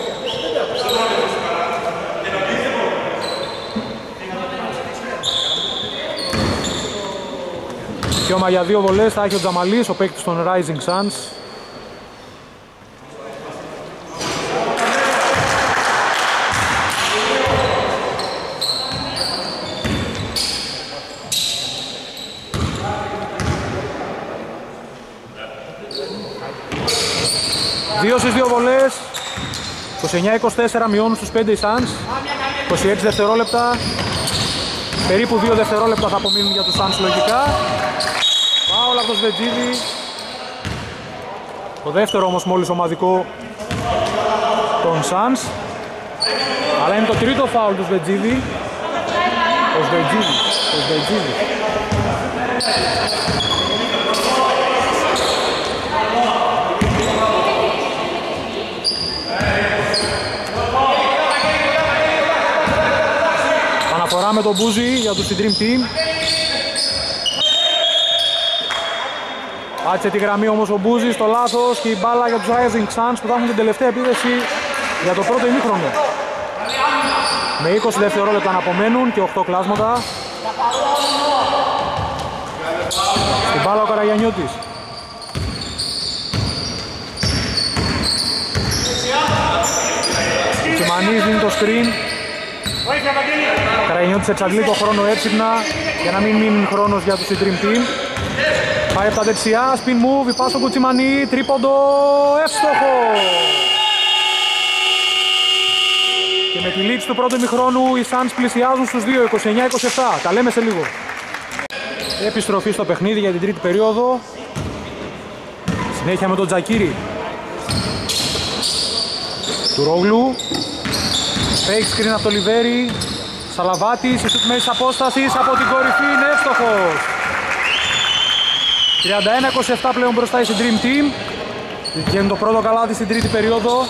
Δικαίωμα για δύο βολές θα έχει ο Τζαμαλής, ο παίκτης των Rising Suns. Δύο στις δύο βολές, 29-24 μειώνουν στους 5 οι Suns, 26 δευτερόλεπτα, περίπου 2 δευτερόλεπτα θα απομείνουν για τους Suns λογικά. Φάουλ από το Σβετζίδη, το δεύτερο όμως μόλις ομαδικό των Suns, αλλά είναι το τρίτο φάουλ του Σβετζίδη. Ο Σβετζίδη. Αναφορά με τον Μπούζι για τους Dream Team. Πάτησε τη γραμμή όμως ο Μπούζι στο λάθος και η μπάλα για τους Rising Suns που θα έχουν την τελευταία επίδεση για το πρώτο ημίχρονο. Με 20 δευτερόλεπτα να απομένουν και 8 κλάσματα. Στην μπάλα ο Καραγιαννιώτης. Ο Τσιμανής δίνει το screen. Ο Καραγιαννιώτης εξαντλεί το χρόνο έξυπνα για να μην μείνει χρόνος για τους Dream Team. Πάει από τα δεξιά, spin move, η πάση στο Κουτσιμανί, τρίποντο, εύστοχο! Και με τη λήξη του πρώτου ημιχρόνου οι Suns πλησιάζουν στους 2, 29-27. Τα λέμε σε λίγο. Επιστροφή στο παιχνίδι για την τρίτη περίοδο. Συνέχεια με τον Τζακίρι. Τουρόγλου. Fake screen από το Λιβέρι. Σαλαβάτης, η σουτ μέσης απόστασης από την κορυφή, είναι εύστοχος. 31-27 πλέον μπροστά η Dream Team. Βγαίνει το πρώτο καλάθι στην τρίτη περίοδο.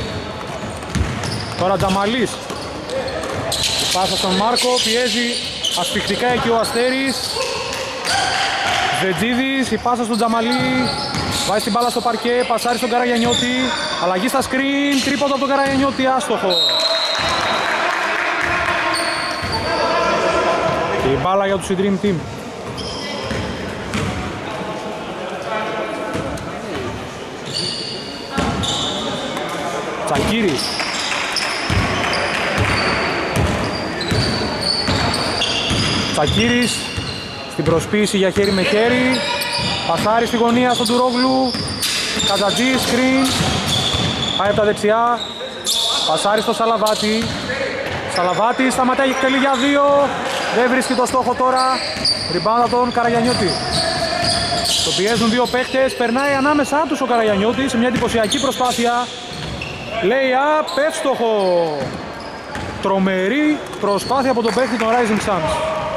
Τώρα Τζαμαλής. Πάσα στον Μάρκο, πιέζει ασφιχτικά εκεί ο Αστέρης. Βετζίδης, η πάσα στον Τζαμαλή. Βάζει την μπάλα στο παρκέ, πασάρει στον Καραγιαννιώτη. Αλλαγή στα screen, τρίποντο από τον Καραγιαννιώτη, άστοχο. Και η μπάλα για τους Dream Team. Τσακίρης. Τσακίρης στην προσποίηση για χέρι με χέρι. Πασάρι στη γωνία στον Τουρόγλου. Κατζατζή, screen. Πάει από τα δεξιά. Πασάρι στο Σαλαβάτη. Σαλαβάτη σταματάει και εκτελεί για δύο. Δεν βρίσκει το στόχο τώρα. Ριμπάουντα τον Καραγιαννιώτη. Το πιέζουν δύο παίχτες. Περνάει ανάμεσά τους ο Καραγιαννιώτης σε μια εντυπωσιακή προσπάθεια. Lay-up, εύστοχο. Τρομερή προσπάθεια από τον παίχτη των Rising Suns.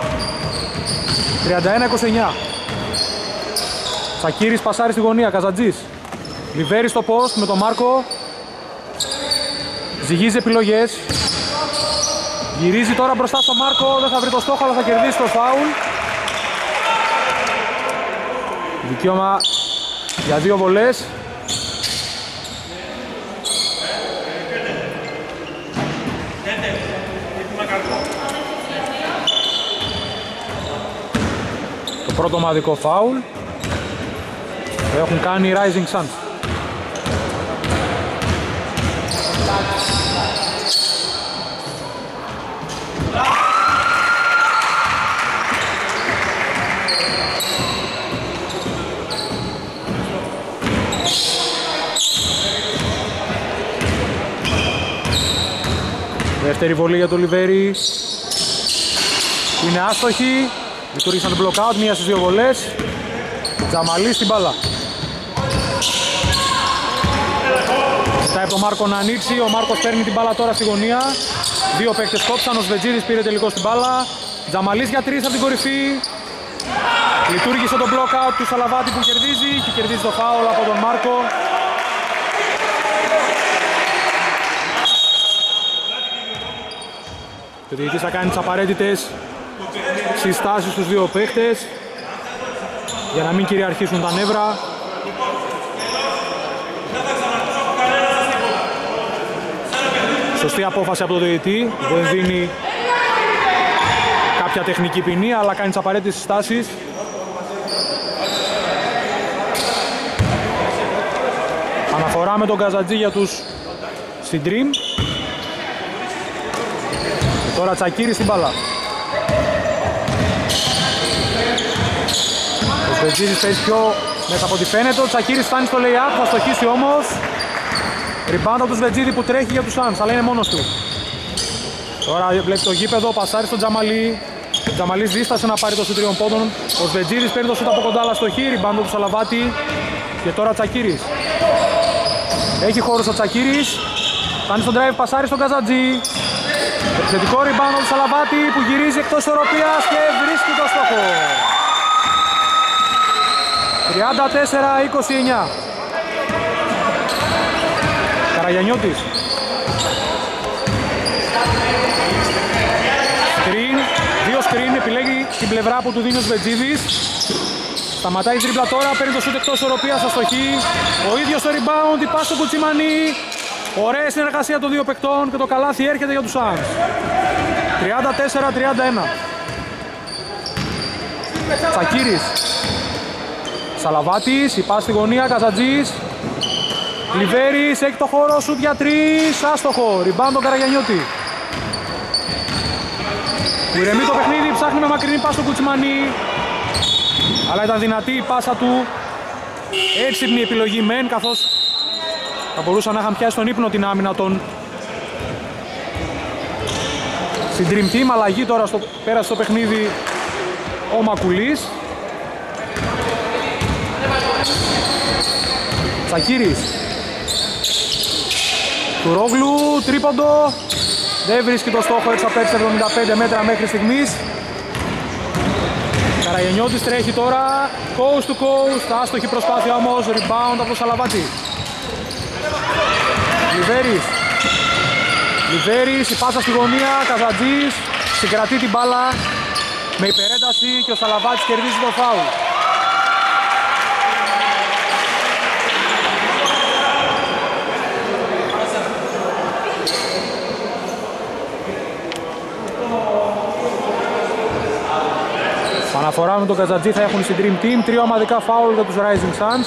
31-29. Σακύρης πασάρει στη γωνία, Καζατζής. Λιβέρι στο post με τον Μάρκο. Ζυγίζει επιλογές. Γυρίζει τώρα μπροστά στο Μάρκο, δεν θα βρει το στόχο αλλά θα κερδίσει το φάουλ. Δικαίωμα για δύο βολές. Το πρώτο ομαδικό φάουλ το έχουν κάνει οι Rising Suns. Δεύτερη βολή για το Λιβέρι. Είναι άστοχη. Λειτουργήσαν το block out, μία στις δύο βολές. Τζαμαλής στην μπάλα. Ζητάει από τον Μάρκο να ανοίξει. Ο Μάρκος παίρνει την μπάλα τώρα στη γωνία. Δύο παίκτες κόψαν. Ο Σβετζίδης πήρε τελικό στην μπάλα. Τζαμαλής για τρεις από την κορυφή. Λειτουργήσε το block out του Σαλαβάτη που κερδίζει και κερδίζει το φάουλ από τον Μάρκο. Και ο διαιτητής θα κάνει τις απαραίτητες συστάσεις στους δύο παίχτες για να μην κυριαρχήσουν τα νεύρα. Σωστή απόφαση από τον διαιτητή, δεν δίνει κάποια τεχνική ποινή αλλά κάνει τις απαραίτητες συστάσεις. Αναφορά με τον Καζατζή για τους Συντρίμ. Τώρα Τσακίρης στην μπάλα. Ο Σβετζίδης παίζει πιο μέσα από ό,τι φαίνεται. Ο Τσακίρης φτάνει στο lay-up, θα στοχίσει όμως. Rebound από τον Σβετζίδη που τρέχει για τους Suns, αλλά είναι μόνος του. Τώρα βλέπει το γήπεδο, πασάρει στον Τζαμαλή. Ο Τζαμαλής δίστασε να πάρει το σου τριών πόντων. Ο Σβετζίδης παίρνει το σούτ από κοντά, αλλά στοχή. Rebound του Σαλαβάτη. Και τώρα Τσακίρης. Έχει χώρο ο Τσακίρης. Κάνει στον drive, πασάρει στον Καζατζή. Επιθετικό rebound του Σαλαβάτη που γυρίζει εκτός ισορροπίας και βρίσκει το στόχο. 34-29. Καραγιαννιώτης. Σκριν, δύο σκριν, επιλέγει την πλευρά που του δίνει ο Σβετζίδης. Σταματάει η τρίπλα τώρα, παίρνει το σούτ εκτός ισορροπίας, αστοχή. Ο ίδιος το rebound, η πάση στο Κουτσιμανί. Ωραία συνεργασία των δύο παικτών και το καλάθι έρχεται για τους Suns. 34-31. Τσακίρης. Σαλαβάτης, η πάση στη γωνία, Καζατζής. Λιβέρης, έχει το χώρο, σούτ για τρεις, άστοχο. Ριμπάουντ τον Καραγιαννιώτη. Που ηρεμεί το παιχνίδι, ψάχνει με μακρινή πάσα στο Κουτσιμανί. Αλλά ήταν δυνατή η πάσα του. Έξυπνη επιλογή μεν, καθώς θα μπορούσαν να είχαν πιάσει στον ύπνο την άμυνα των στην Dream Team. Αλλαγή τώρα πέρασε στο παιχνίδι ο Μακουλής. Τσακίρης. Τουρόγλου, τρίποντο. Δεν βρίσκει το στόχο έξω από 75 μέτρα μέχρι στιγμής. Καραγιαννιώτης τρέχει τώρα, coast to coast, άστοχη προσπάθεια όμως, rebound από το Σαλαβάτη. Λιβέρης, η πάσα στη γωνία, Καζατζής, συγκρατεί την μπάλα με υπερένταση και ο Σαλαβάτης κερδίζει το φάουλ. Αναφορά με τον Καζατζή θα έχουν στην Dream Team, 3 ομαδικά φάουλ για τους Rising Suns.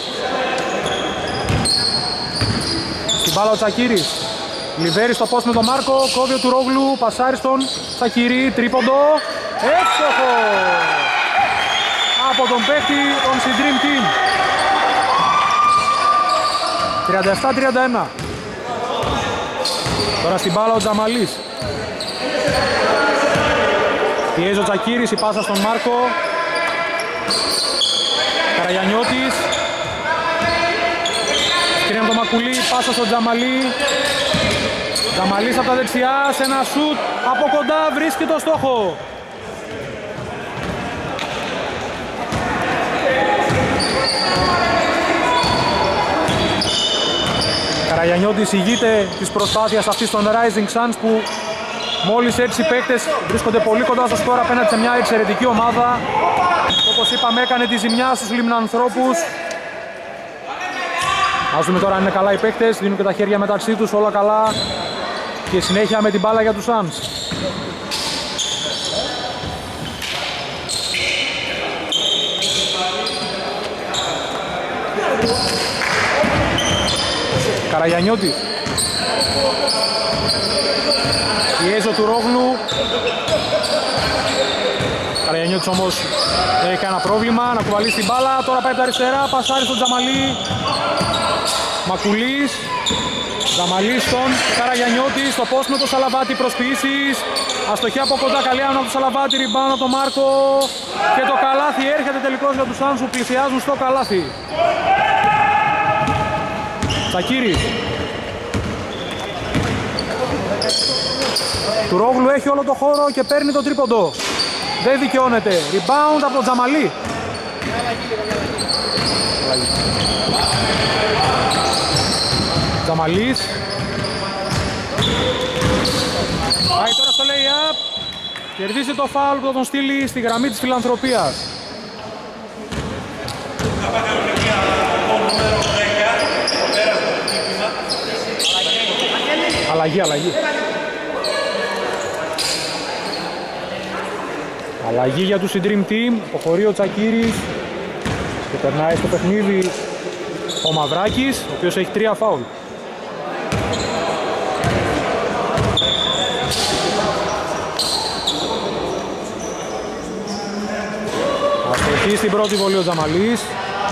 Στην μπάλα ο Τσακίρης. Λιβέρης στο post με τον Μάρκο, κόβει ο Τουρόγλου, πασάρι στον Τσακίρη, τρίποντο, έξοχο από τον παίκτη των στην Dream Team. 37-31. Τώρα στην μπάλα ο Τζαμαλής. Πιέζει ο Τσακίρης, η πάσα στον Μάρκο. Καραγιαννιώτης. Σκρίνει το Μακουλή, πάσα στον Τζαμαλή. Τζαμαλής από τα δεξιά, σε ένα σουτ από κοντά βρίσκει το στόχο. Καραγιαννιώτης ηγείται της προσπάθειας αυτής των Rising Suns που μόλις 6 παίκτες βρίσκονται πολύ κοντά στο σκορ απέναντι σε μια εξαιρετική ομάδα. Όπως είπαμε έκανε τη ζημιά στους λιμνανθρώπους. Ας δούμε τώρα αν είναι καλά οι παίκτες, δίνουν και τα χέρια μεταξύ τους, όλα καλά. Και συνέχεια με την μπάλα για τους Suns. Καραγιαννιώτη. Πιέζει ο Τουρόγλου. Καραγιαννιώτης όμως έχει κανένα πρόβλημα να κουβαλήσει την μπάλα. Τώρα πάει από τα αριστερά, πασάρει στον Τζαμαλή. Μακουλής. Τζαμαλής στον Καραγιαννιώτη, στο post με το Σαλαβάτη, προσποιήσεις. Αστοχή από κοντά, καλή άμυνα από το Σαλαβάτη, rebound από τον Μάρκο. Και το καλάθι έρχεται τελικώς για τους Suns που πλησιάζουν στο καλάθι. Τσακίρης. Τουρόγλου έχει όλο το χώρο και παίρνει το τρίποντο. Δεν δικαιώνεται. Rebound από τον Τζαμαλή. Τζαμαλής. Πάει τώρα στο lay-up. Κερδίζει το φάουλ που θα τον στείλει στη γραμμή της φιλανθρωπίας. Αλλαγή. Αλλαγή για τους Dream Team. Αποχωρεί ο Τσακίρης και περνάει στο παιχνίδι ο Μαυράκης, ο οποίος έχει 3 φάουλ. Αστοχή στην πρώτη βολή ο Τζαμαλής.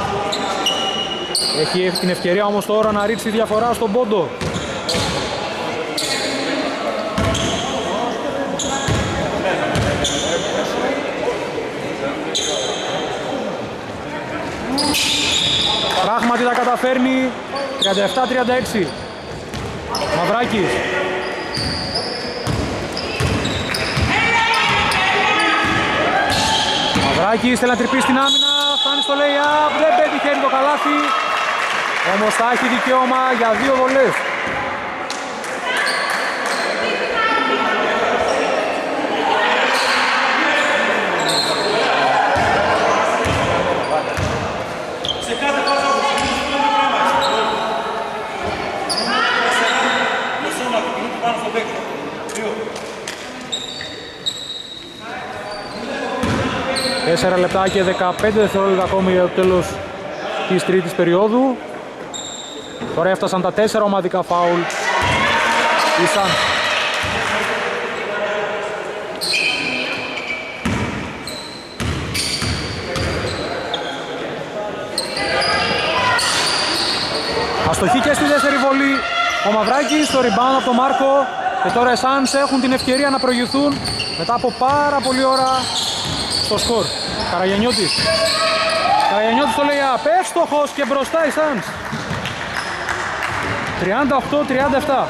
Έχει την ευκαιρία όμως τώρα να ρίξει διαφορά στον πόντο. Πράγματι τα καταφέρνει. 37-36. Μαυράκης. Μαυράκης θέλει να τρυπήσει την άμυνα. Φτάνει στο lay-up. Δεν πέτυχε το καλάθι. Όμως θα έχει δικαίωμα για 2 βολές. Τέσσερα λεπτά και 15 δευτερόλεπτα ακόμη για το τέλος της τρίτης περίοδου. Τώρα έφτασαν τα 4 ομαδικά φάουλ. Ήσαν. Αστοχή και στη δεύτερη βολή. Ο Μαυράκης στο rebound από τον Μάρκο. Και τώρα οι Suns έχουν την ευκαιρία να προηγηθούν μετά από πάρα πολλή ώρα στο σκορ. Καραγιαννιώτης. Καραγιαννιώτης το λέει απ, εύστοχος και μπροστά οι Suns. 38-37.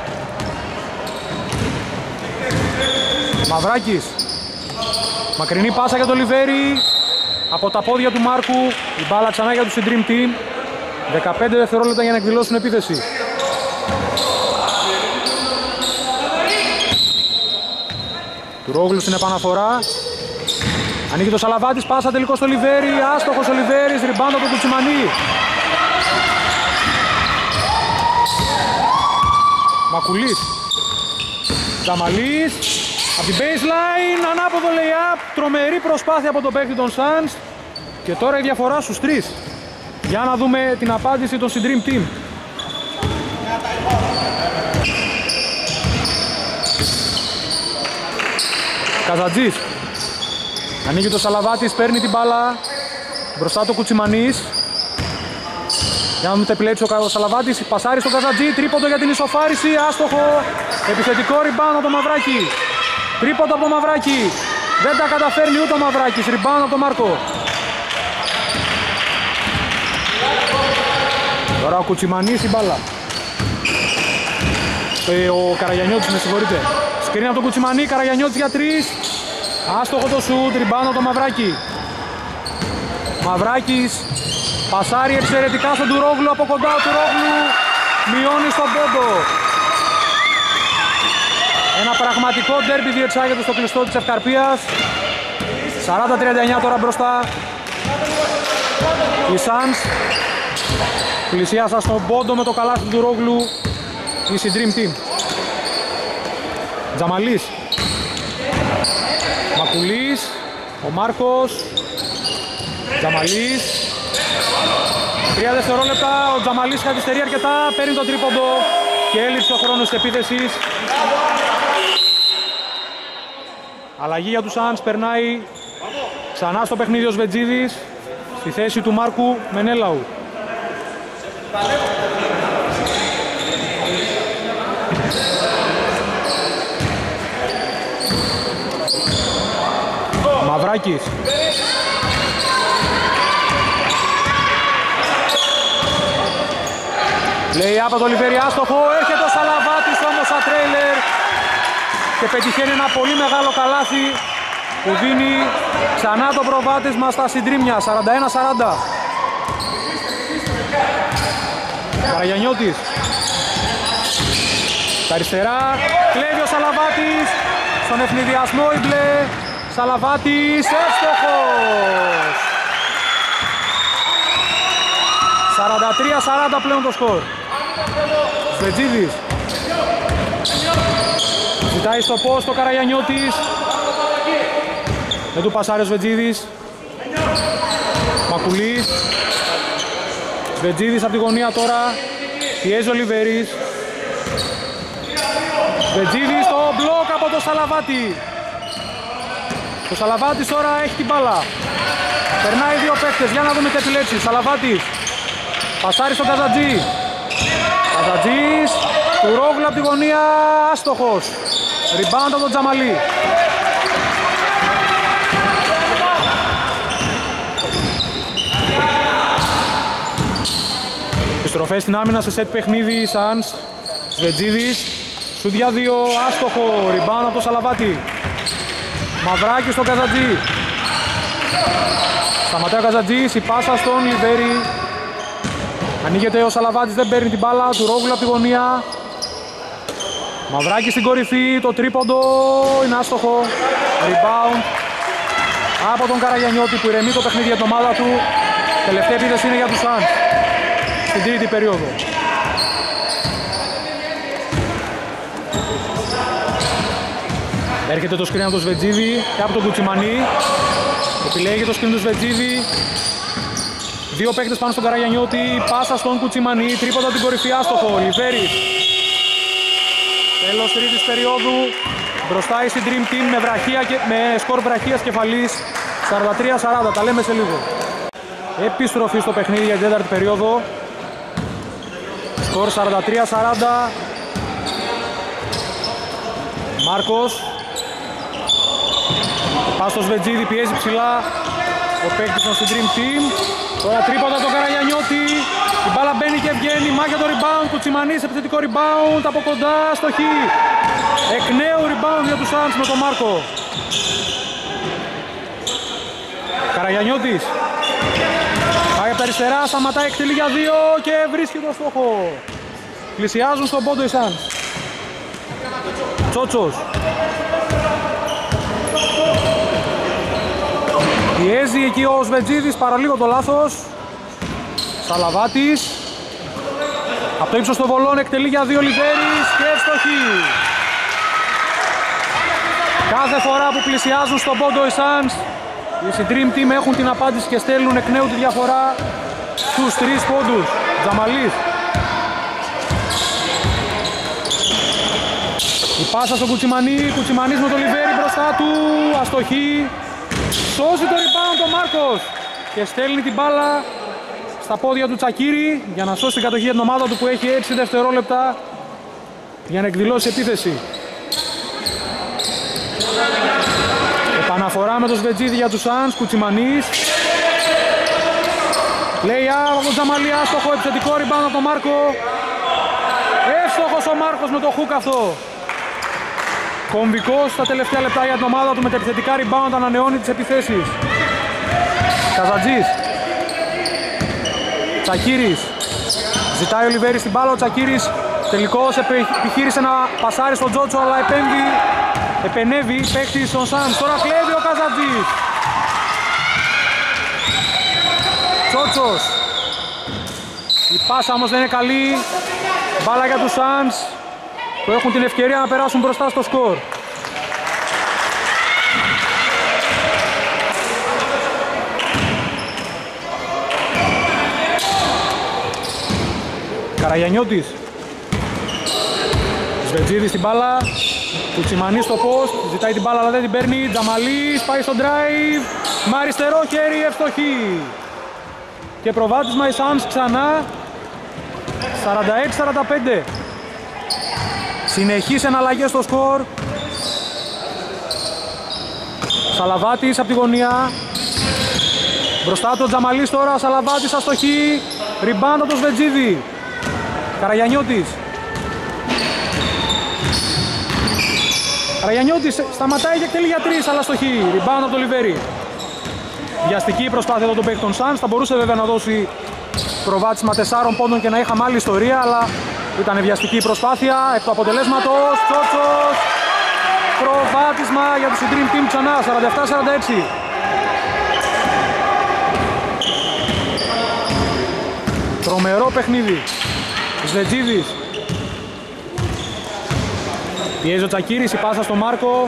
Μαυράκης. Μακρινή πάσα για τον Λιβέρη. Από τα πόδια του Μάρκου. Η μπάλα ξανά για τους Dream Team. 15 δευτερόλεπτα για να εκδηλώσουν επίθεση. Τουρόγλου στην επαναφορά. Ανοίγει το Σαλαβάτης, πάσα τελικό στο Λιβέρη. Άστοχος ο Λιβέρης, ριμπάντο από τον Κουτσιμανί. Μακουλής. Τζαμαλής. Από την baseline, ανάποδο lay-up. Τρομερή προσπάθεια από τον παίκτη των Suns. Και τώρα η διαφορά στους 3. Για να δούμε την απάντηση των Dream Team. Καζατζής. Ανοίγει το Σαλαβάτης, παίρνει την μπάλα. Μπροστά το Κουτσιμανής. Για να δούμε τι επιλέξει ο Σαλαβάτης. Πασάρει στον Καζατζή, τρίποντο για την ισοφάριση. Άστοχο. Επιθετικό rebound από το Μαυράκη. Τρίποντο από το Μαυράκη. Δεν τα καταφέρνει ούτε ο Μαυράκης. Rebound από το Μάρκο. Τώρα ο Κουτσιμανής η μπάλα. Ο Καραγιαννιώτης, με συγχωρείτε. Σκρίνει από τον Κουτσιμανί, Καραγιαννιώτης για 3. Άστοχο το σουτ, ριμπάνω το Μαυράκη. Μαυράκης πασάρει εξαιρετικά στον Τουρόγλου, από κοντά ο Τουρόγλου μειώνει στον πόντο. Ένα πραγματικό ντέρμπι διεξάγεται στο κλειστό της Ευκαρπίας. 40-39 τώρα μπροστά. Οι Suns πλησίασαν στον πόντο με το καλάθι του Τουρόγλου. Η Dream Team. Τζαμαλής. Μακουλής. Ο Μάρκος. Τζαμαλής. 3 δευτερόλεπτα. Ο Τζαμαλής καθυστερεί αρκετά. Παίρνει το τρίποντο και έλειψε ο χρόνος της επίθεσης. Αλλαγή για τους Suns. Περνάει ξανά στο παιχνίδι ο Σβετζίδης στη θέση του Μάρκου Μενέλαου. Μαυράκης. Λέει από το Λιβέρι άστοχο, έρχεται ο Σαλαβάτης όμως στα τρέιλερ και πετυχαίνει ένα πολύ μεγάλο καλάθι που δίνει ξανά το προβάδισμα στα συντρίμμια, 41-40. Καραγιαννιώτης. Στα αριστερά, κλέβει ο Σαλαβάτης, στον ευνηδιασμό η μπλε, Σαλαβάτης, εύστοχος! 43-40 πλέον το σκορ. Σβετζίδης. Ζητάει στο post ο Καραγιαννιώτης. Δεν του πασάρει ο Σβετζίδης. Μακουλής. Σβετζίδης από τη γωνία τώρα. Πιέζει ο Λιβέρης. Σβετζίδης στο μπλοκ από το Σαλαβάτη. Το Σαλαβάτης τώρα έχει την μπάλα. Περνάει δύο παίκτες, για να δούμε τι επιλέξει. Σαλαβάτης. Πασάρει στον Καζατζή. Καζατζής. Του Ρόγλου από τη γωνία. Άστοχος. Rebound από τον Τζαμαλή. Επιστροφές στην άμυνα σε σετ παιχνίδι. Σανς. Σβετζίδης. Σουδιά 2. Άστοχο. Rebound από τον Σαλαβάτη. Μαυράκη στον Καζατζή. Σταματάει ο Καζατζής. Η πάσα στον Λιβέρη. Ανοίγεται ο Σαλαβάτης, δεν παίρνει την μπάλα. Του Ρόγλου από τη γωνία. Μαυράκη στην κορυφή. Το τρίποντο είναι άστοχο. Rebound από τον Καραγιαννιώτη που ηρεμεί το παιχνίδι για την ομάδα του. Τελευταία επίθεση είναι για τους Suns στην τρίτη περίοδο. Έρχεται το screen από τον Σβετζίδη και από τον Κουτσιμανί. Επιλέγει το screen του Σβετζίδη. Δύο παίκτες πάνω στον Καραγιαννιώτη. Πάσα στον Κουτσιμανί. Τρίποντα την κορυφή, άστοχο. Λιβέρης. Τέλος τρίτης περίοδου. Μπροστά η Dream Team με σκορ βραχίας κεφαλής. 43-40. Τα λέμε σε λίγο. Επιστροφή στο παιχνίδι για την τέταρτη περίοδο. Σκορ 43-40. Μάρκος. Πας στο Σβετζίδη, πιέζει ψηλά ο παίκτης των Dream Team. Τώρα τρίποντα τον Καραγιαννιώτη. Η μπάλα μπαίνει και βγαίνει. Μάχια το rebound. Κουτσιμανής, επιθετικό rebound από κοντά στο χ. Εκ νέου rebound για τους Suns με τον Μάρκο. Καραγιαννιώτης. Πάει από τα αριστερά, σταματάει, εκτελεί για 2 και βρίσκει το στόχο. Πλησιάζουν στον πόντο οι Suns. Τσότσος. Πιέζει εκεί ο Σβετζίδης, παραλίγο το λάθος. Σαλαβάτης. Από το ύψος των βολών εκτελεί για 2 Λιβέρης και ευστοχή. Κάθε φορά που πλησιάζουν στον πόντο οι Suns, οι Dream Team έχουν την απάντηση και στέλνουν εκ νέου τη διαφορά στους 3 πόντους. Τζαμαλής. Η πάσα στον Κουτσιμανί, Κουτσιμανής με το Λιβέρη μπροστά του, αστοχή. Σώζει το rebound ο Μάρκος και στέλνει την μπάλα στα πόδια του Τσακίρη για να σώσει την κατοχή για την ομάδα του που έχει 6 δευτερόλεπτα για να εκδηλώσει επίθεση. Επαναφορά με το Σβετζίδη για τους Suns, Κουτσιμανής. Λέει από τον Τζαμαλή, άστοχο, επιθετικό rebound από τον Μάρκο. Εύστοχος ο Μάρκος με το hook αυτό. Κομβικός στα τελευταία λεπτά για την ομάδα του με τα επιθετικά rebound, ανανεώνει τις επιθέσεις. Καζατζής. Τσακίρης. Ζητάει ο Λιβέρης την μπάλα, ο Τσακίρης τελικώς επιχείρησε να πασάρει στον Τζότσο αλλά επενεύει παίκτης στον Suns. Τώρα κλέβει ο Καζατζής. Τσότσος. Η πάσα όμως δεν είναι καλή. Μπάλα για τους Suns που έχουν την ευκαιρία να περάσουν μπροστά στο σκορ. Καραγιαννιώτης. Σβετζίδης στην μπάλα. Κουτσιμανής στο post. Ζητάει την μπάλα αλλά δεν την παίρνει. Τζαμαλής πάει στο drive. Με αριστερό χέρι ευστοχή. Και προβάδισμα οι Suns ξανά. 46-45. Συνεχείς εναλλαγές στο σκορ. Σαλαβάτης από τη γωνία. Μπροστά του ο Τζαμαλής τώρα, Σαλαβάτης αστοχή. Rebound από τον Σβετζίδη. Καραγιαννιώτης. Καραγιαννιώτης σταματάει και εκτελεί για 3, αλλά αστοχή. Rebound από τον Λιβέρη. Βιαστική προσπάθεια εδώ των παίκτων Suns. Θα μπορούσε βέβαια να δώσει προβάδισμα 4 πόντων και να είχαμε άλλη ιστορία, αλλά ήταν βιαστική προσπάθεια. Εκ του αποτελέσματος, Τσότσος. Προβάδισμα για τους Dream Team ξανά, 47-46. Τρομερό παιχνίδι. Ζετζίδης. Πιέζει ο Τσακίρης, η πάσα στο Μάρκο.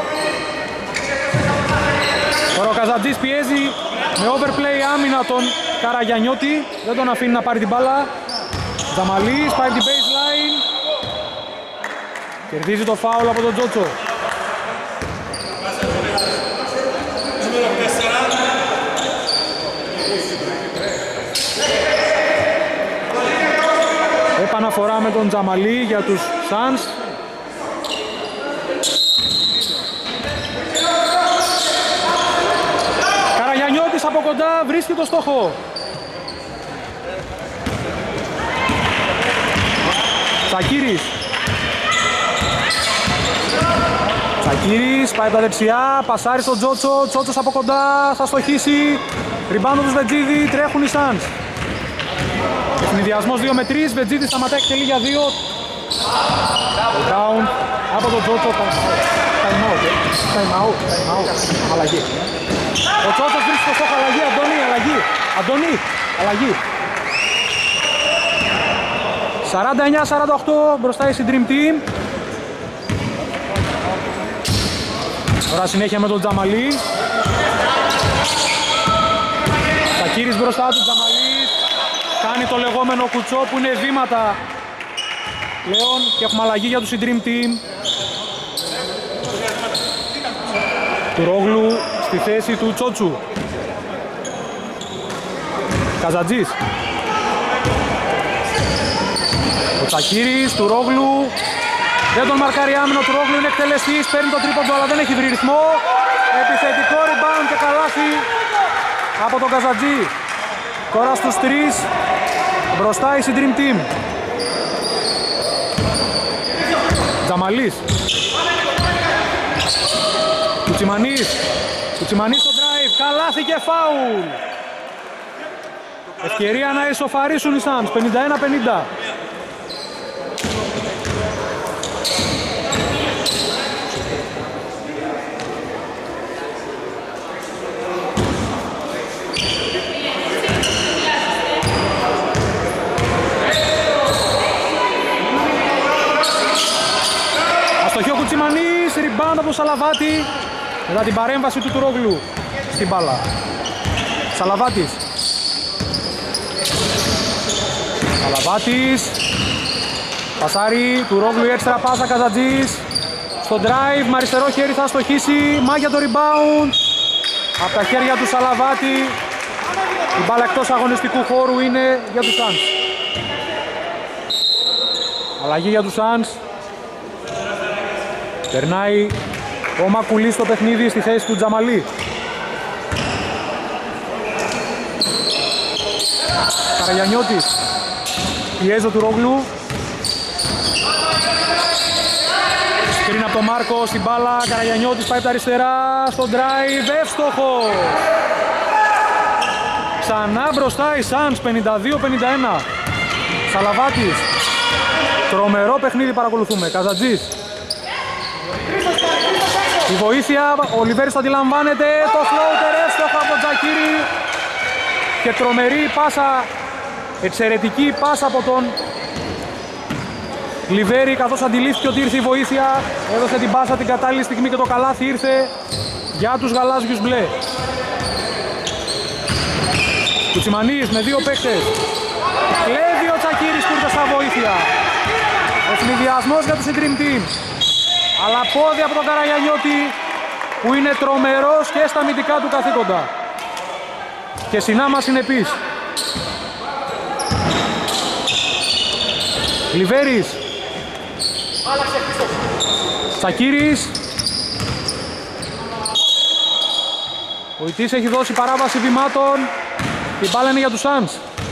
Τώρα ο Καζατζής πιέζει με overplay άμυνα τον Καραγιαννιώτη. Δεν τον αφήνει να πάρει την μπάλα. Τζαμαλής πάει την baseline. Κερδίζει το φάουλ από τον Τζότσο. Επαναφορά με τον Τζαμαλή για τους Suns. Καραγιαννιώτης από κοντά βρίσκει το στόχο. Τσακίρης. Τσακίρης πάει από τα δεξιά, πασάρει στον Τζότσο. Τσότσος από κοντά θα στοχίσει. Ριμπάουντ του Σβετζίδη, τρέχουν οι Suns. Ευνηδιασμός 2 με 3, Σβετζίδη σταματάει εκτελεί για 2. Round από τον Τζότσο. Time out. Αλλαγή. Ο Τσότσος βρίσκει το στόχο, αλλαγή, Αντώνη, αλλαγή. 49-48 μπροστά η Dream Team. Τώρα συνέχεια με τον Τζαμαλή. Τσακίρης μπροστά του, Τζαμαλής κάνει το λεγόμενο κουτσό που είναι βήματα πλέον και έχουμε αλλαγή για τους Dream Team. Τουρόγλου στη θέση του Τσότσου. Καζατζής. Ο Τσακίρης, Τουρόγλου. Δεν τον μαρκάρει άμυνο, ο Τουρόγλου είναι εκτελεστής, παίρνει το τρίποντο αλλά δεν έχει βρει ρυθμό. Επιθετικό rebound και καλάθι από τον Καζατζή. Τώρα στους 3, μπροστά η Dream Team. Τζαμαλής. Κουτσιμανής στο drive, καλάθι και φάουλ. Ευκαιρία να ισοφαρίσουν οι Suns, 51-50. Αστοχή ο Κουτσιμανής, rebound από τον Σαλαβάτη μετά την παρέμβαση του Τουρόγλου στην μπάλα. Σαλαβάτης. Πασάρι, Τουρόγλου η έξτρα πάσα, Καζατζής. Στο drive, με αριστερό χέρι θα στοχίσει. Μάγια το rebound. Από τα χέρια του Σαλαβάτη. Η μπάλα εκτός αγωνιστικού χώρου είναι για τους Suns. Αλλαγή για τους Suns. Περνάει ο Μακουλής στο παιχνίδι στη θέση του Τζαμαλή. Καραγιαννιώτης. Πιέζει ο Τουρόγλου. Σκριν από τον Μάρκο στην μπάλα. Καραγιαννιώτης πάει από τα αριστερά. Στο drive. Εύστοχο. Ξανά μπροστά οι Suns. 52-51. Σαλαβάτης. Τρομερό παιχνίδι παρακολουθούμε. Καζατζής. Η βοήθεια, ο Λιβέρης το αντιλαμβάνεται, το floater εύστοχο από τον Τζακίρη και τρομερή πάσα, εξαιρετική πάσα από τον Λιβέρη καθώς αντιλήφθηκε ότι ήρθε η βοήθεια, έδωσε την πάσα την κατάλληλη στιγμή και το καλάθι ήρθε για τους γαλάζιους μπλε. Κουτσιμανής με 2 παίκτες, κλέβει ο Τζακίρης που ήρθε στα βοήθεια. Ευνηδιασμός για τους Dream Team. Αλλά πόδι από τον Καραγιαννιώτη που είναι τρομερός και στα αμυντικά του καθήκοντα. Και συνάμα συνεπής. Λιβέρης. Τσακίρης. Ο Ιτής έχει δώσει παράβαση βημάτων. Η μπάλα είναι για τους Suns.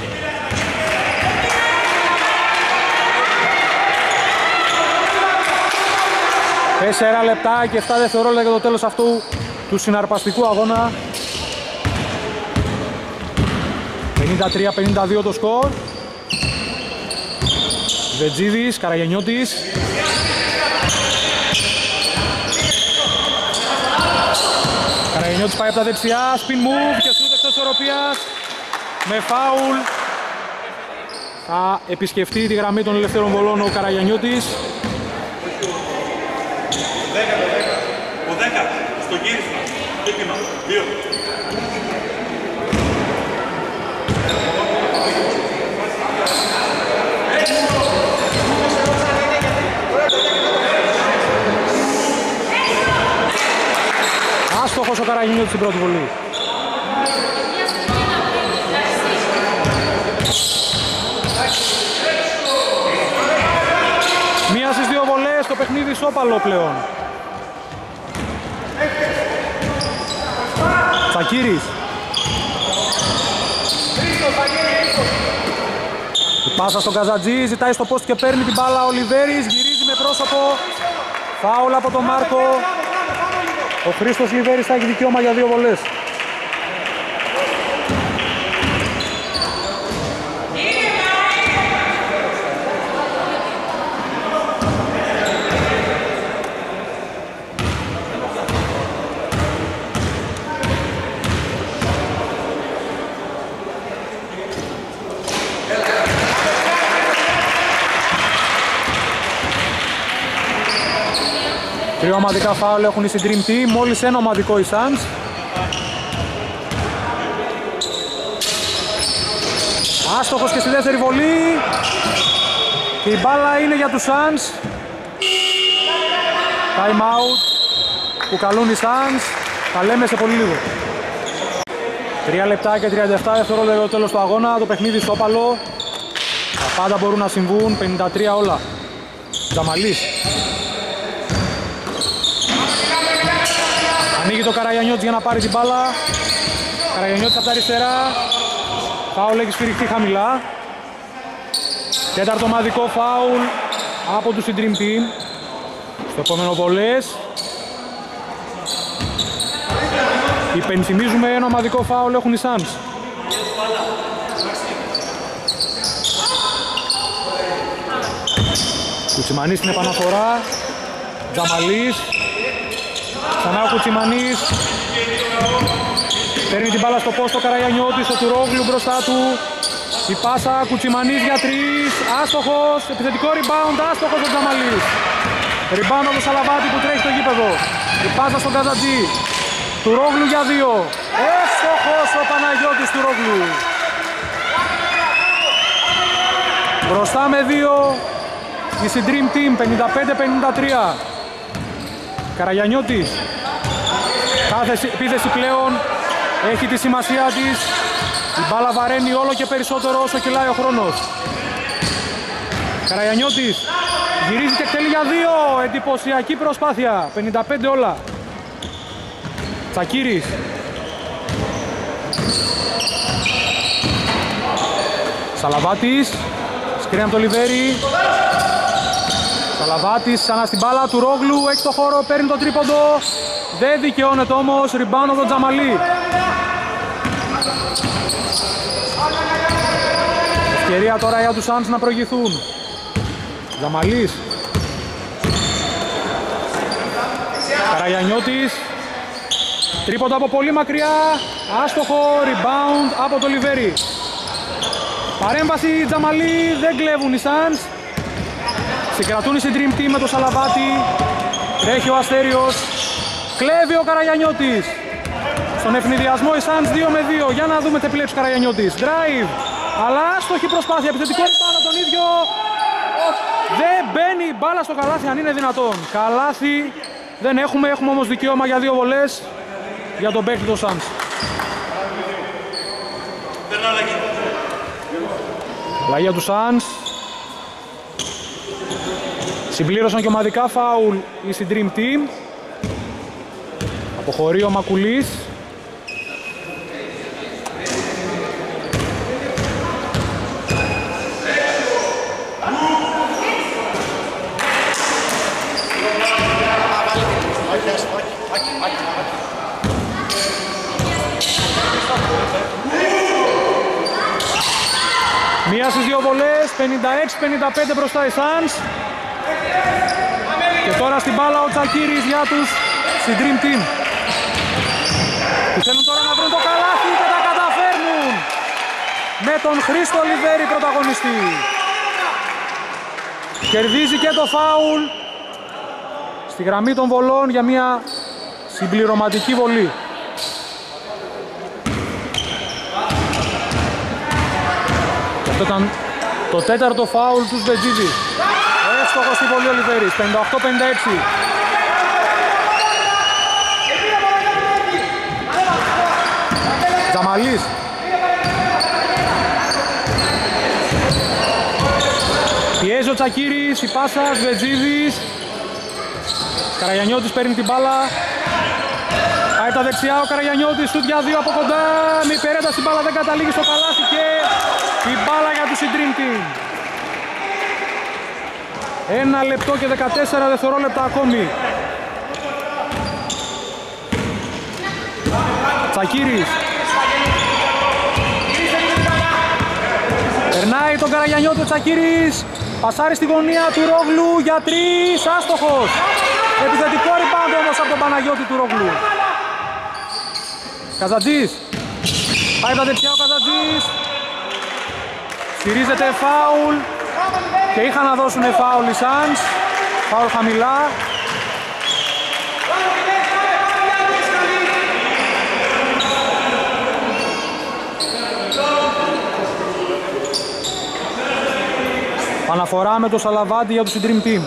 4 λεπτά και 7 δευτερόλεπτα για το τέλος αυτού του συναρπαστικού αγώνα. 53-52 το σκορ. Βετζίδης, Καραγιαννιώτης. Καραγιαννιώτης πάει από τα δεξιά, spin move και σούτ εκτός ισορροπίας με φάουλ. Θα επισκεφτεί τη γραμμή των ελευθέρων βολών ο Καραγιαννιώτης.
Ο 10 στο γύρισμα, έτοιμα, 2.
Άστοχος ο Καραγιαννιώτης στην πρώτη βολή. Μία στις δύο βολές, το παιχνίδι ισόπαλο πλέον. Τσακίρης. Η πάσα στον Καζατζή, ζητάει στο post και παίρνει την μπάλα ο Λιβέρης, γυρίζει με πρόσωπο. Φάουλ από τον Μάρκο. Ο Χρήστος Λιβέρης θα έχει δικαίωμα για δύο βολές. Τρία ομαδικά φάουλ έχουν οι Dream Team, μόλις ένα ομαδικό οι Suns. Άστοχος και στη δεύτερη βολή. Και η μπάλα είναι για τους Suns. Time out που καλούν οι Suns. Τα λέμε σε πολύ λίγο. 3 λεπτά και 37 δευτερόλεπτα για το τέλος του αγώνα. Το παιχνίδι ισόπαλο. Τα πάντα μπορούν να συμβούν. 53 όλα. Τζαμαλής. Ανοίγει το Καραγιαννιώτης για να πάρει την μπάλα. Καραγιαννιώτης από τα αριστερά. Φάουλ έχει σφυριχτεί χαμηλά. Τέταρτο ομαδικό φάουλ από τους Dream Team. Στο επόμενο βολές. Υπενθυμίζουμε ένα ομαδικό φάουλ έχουν οι Suns. Κουτσιμανής στην επαναφορά. Τζαμαλής. Ξανά ο Κουτσιμανής. Παίρνει την μπάλα στο πόστο Καραγιαννιώτης, ο Τουρόγλου μπροστά του. Η πάσα Κουτσιμανής για 3. Άστοχος, επιθετικό rebound, άστοχος ο Τζαμαλής. Rebound από το Σαλαβάτη που τρέχει στο γήπεδο. Η πάσα στον Καζατζή. Τουρόγλου για 2. Εύστοχος ο Παναγιώτης Τουρόγλου. Μπροστά με 2. Η Dream Team 55-53. Καραγιαννιώτης. Κάθε επίθεση πλέον έχει τη σημασία της. Η μπάλα βαραίνει όλο και περισσότερο όσο κυλάει ο χρόνος. Καραγιαννιώτης γυρίζει και εκτελεί για 2. Εντυπωσιακή προσπάθεια. 55 όλα. Τσακίρης. Σαλαβάτης. Σκρίνει από το Λιβέρι. Σαλαβάτης ξανά στην μπάλα του Ρόγλου. Έχει το χώρο, παίρνει το τρίποντο. Δεν δικαιώνεται όμως. Rebound από τον Τζαμαλή. Ευκαιρία τώρα για τους Suns να προηγηθούν. Τζαμαλής. Καραγιαννιώτης. Τρίποντο από πολύ μακριά. Άστοχο. Rebound από το Λιβέρι. Παρέμβαση Τζαμαλή. Δεν κλέβουν οι Suns. Συγκρατούν οι Dream Team με το Σαλαβάτη. Τρέχει ο Αστέριος. Κλέβει ο Καραγιαννιώτης. Στον ευνηδιασμό οι Suns 2 με 2. Για να δούμε τι επιλέξει ο Καραγιαννιώτης. Drive. Αλλά άστοχη προσπάθεια. Επιθετικό πάνω τον ίδιο. Δεν μπαίνει η μπάλα στο καλάθι αν είναι δυνατόν. Καλάθι δεν έχουμε. Έχουμε όμως δικαίωμα για 2 βολές για τον παίκτη των Suns. Αλλαγή για τους Suns. Συμπλήρωσαν και ομαδικά φάουλ οι Dream Team. Αποχωρεί ο Μακουλής. Μία στις δύο βολές, 56-55 μπροστά οι Suns. Και τώρα στην μπάλα ο Τσακίρης για τους στην Dream Team. Που θέλουν τώρα να βρουν το καλάθι και τα καταφέρνουν. Με τον Χρήστο Λιβέρη πρωταγωνιστή. Κερδίζει και το φάουλ στη γραμμή των βολών για μια συμπληρωματική βολή. Αυτό ήταν το τέταρτο φάουλ του Σβετζίδη. Εύστοχος στη βολή ο Λιβέρης, 58-56. Τζαμαλής. Πιέζει ο Τσακίρης, η πάσα, Σβετζίδης. Καραγιαννιώτης παίρνει την μπάλα. Πάει τα δεξιά ο Καραγιαννιώτης, σουτ για δύο από κοντά. Με υπερένταση μπάλα δεν καταλήγει στο καλάθι και η μπάλα για τους Dream Team. 1 λεπτό και 14 δευτερόλεπτα ακόμη. Τσακίρης. Περνάει τον Καραγιαννιώτη ο Τσακίρης. Πασάρει στη γωνία του Ρόγλου για 3, άστοχος. Επιθετικό rebound όμως από τον Παναγιώτη του Ρόγλου. Καζατζής. Πάει τα δεξιά ο Καζατζής. Στηρίζεται φάουλ. Και είχαν να δώσουν φάουλ οι Suns. Φάουλ χαμηλά. Αναφορά με το Σαλαβάντι για τους Dream Team.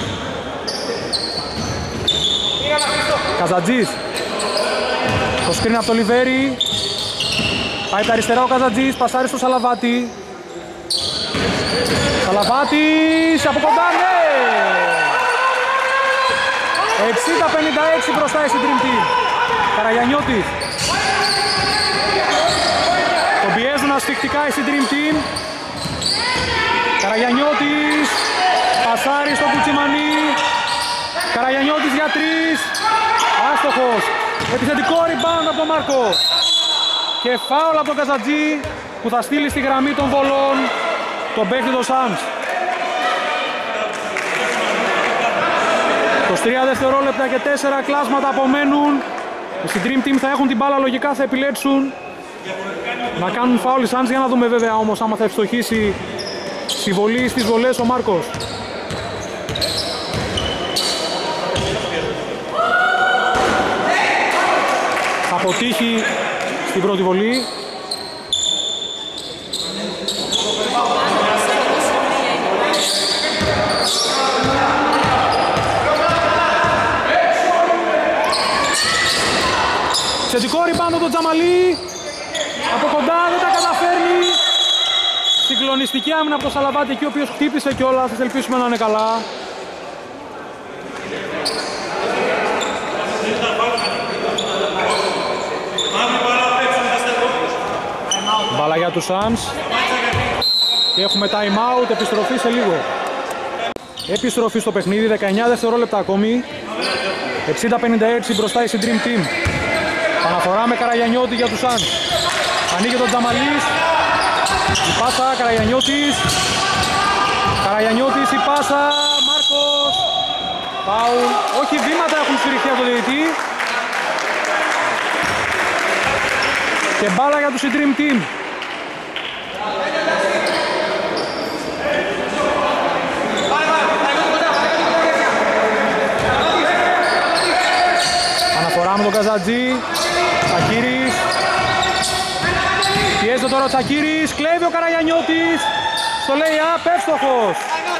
Καζατζής. Το σκριν από το Λιβέρι. Πάει τα αριστερά ο Καζατζής, πασάρει στο Σαλαβάτι. Σαλαβάτης από κοντά, ναι! 60-56 μπροστά η Dream Team. Καραγιαννιώτης. Τον πιέζουν ασφικτικά η Dream Team. Καραγιαννιώτης. Πασάρει στο Κουτσιμανί. Καραγιαννιώτης για 3. Άστοχος. Επιθετικό rebound από τον Μάρκο. Και φάουλ από τον Καζατζή που θα στείλει στη γραμμή των βολών τον παίκτη των Suns. 23 δευτερόλεπτα και 4 κλάσματα απομένουν. Στην Dream Team θα έχουν την μπάλα, λογικά θα επιλέξουν να κάνουν φάουλ οι Suns, για να δούμε βέβαια όμως άμα θα ευστοχίσει στη βολή στις βολές ο Μάρκος. Θα αποτύχει στην πρώτη βολή. Θετικό rebound τον Τζαμαλή. Από κοντά δεν τα καταφέρνει. Συγκλονιστική άμυνα από το Σαλαβάτι εκεί, ο οποίος χτύπησε κιόλας. Ας ελπίσουμε να είναι καλά. Μπάλα για τους Suns. Και έχουμε time out, επιστροφή σε λίγο. Επιστροφή στο παιχνίδι, 19 δευτερόλεπτα ακόμη. 60-56 μπροστά η Dream Team. Παναφορά με Καραγιαννιώτη για τους Suns. Ανοίγει τον Τζαμαλής. Η πάσα, Καραγιαννιώτης. Καραγιαννιώτης, η πάσα, Μάρκος. Φάουλ. Όχι, βήματα έχουν σφυριχθεί από τον διαιτητή. Και μπάλα για τους Dream Team. Αναφορά με τον Καζατζή. Τσακίρης. Πιέζεται τώρα ο Τσακίρης. Κλέβει ο Καραγιαννιώτης. Στο λέει εύστοχος.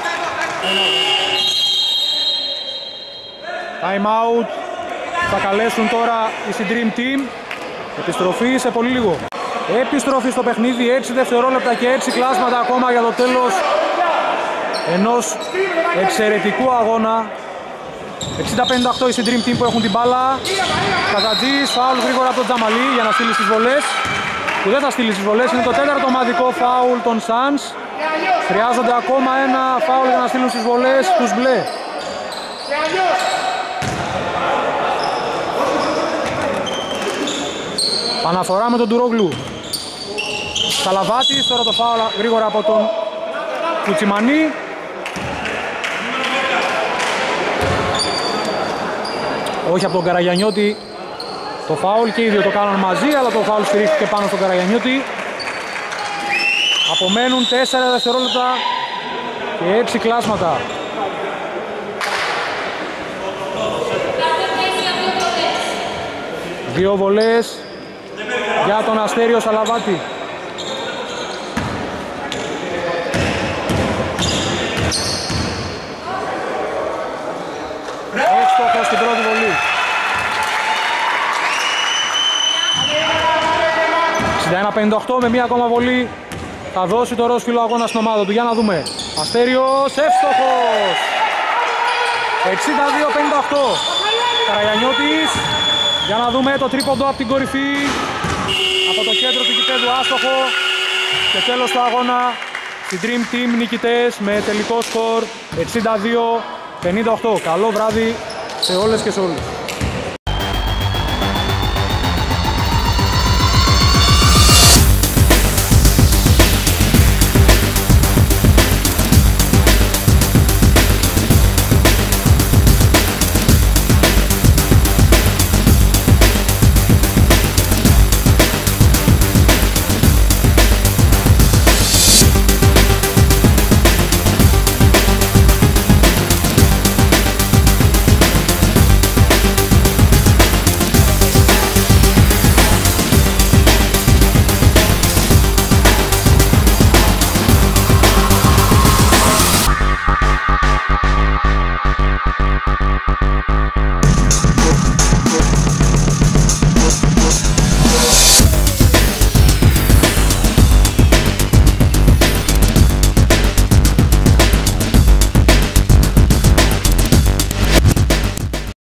Time out. Θα καλέσουν τώρα οι Dream Team. Επιστροφή σε πολύ λίγο. Επιστροφή στο παιχνίδι, 6 δευτερόλεπτα και 6 κλάσματα ακόμα για το τέλος ενός εξαιρετικού αγώνα. 60-58 οι Dream Team που έχουν την μπάλα. Καζατζής, φάουλ γρήγορα από τον Τζαμαλή για να στείλει στις βολές. Που δεν θα στείλει στις βολές, είναι το τέταρτο ομαδικό φάουλ των Suns. Χρειάζονται ακόμα ένα φάουλ για να στείλουν στις βολές τους μπλε. Αναφορά με τον Τουρόγλου. Σαλαβάτης, τώρα το φάουλ γρήγορα από τον Κουτσιμανή. Όχι από τον Καραγιαννιώτη το φάουλ, και οι δύο το κάνουν μαζί, αλλά το φάουλ στηρίχθηκε πάνω στον Καραγιαννιώτη. Απομένουν 4 δευτερόλεπτα και 6 κλάσματα. Δύο βολές για τον Αστέριο Σαλαβάτη. Εύστοχος στην πρώτη βολή. 61-58 με μία ακόμα βολή. Θα δώσει το ροζ φύλλο αγώνα στην ομάδα του. Για να δούμε. Αστέριος, εύστοχος. 62-58. Καραγιαννιώτης. Για να δούμε το τρίποντο από την κορυφή. Από το κέντρο του γηπέδου, άστοχο. Και τέλος του αγώνα. Στην Dream Team νικητές με τελικό σκορ 62-58. Καλό βράδυ σε όλες και σε όλους.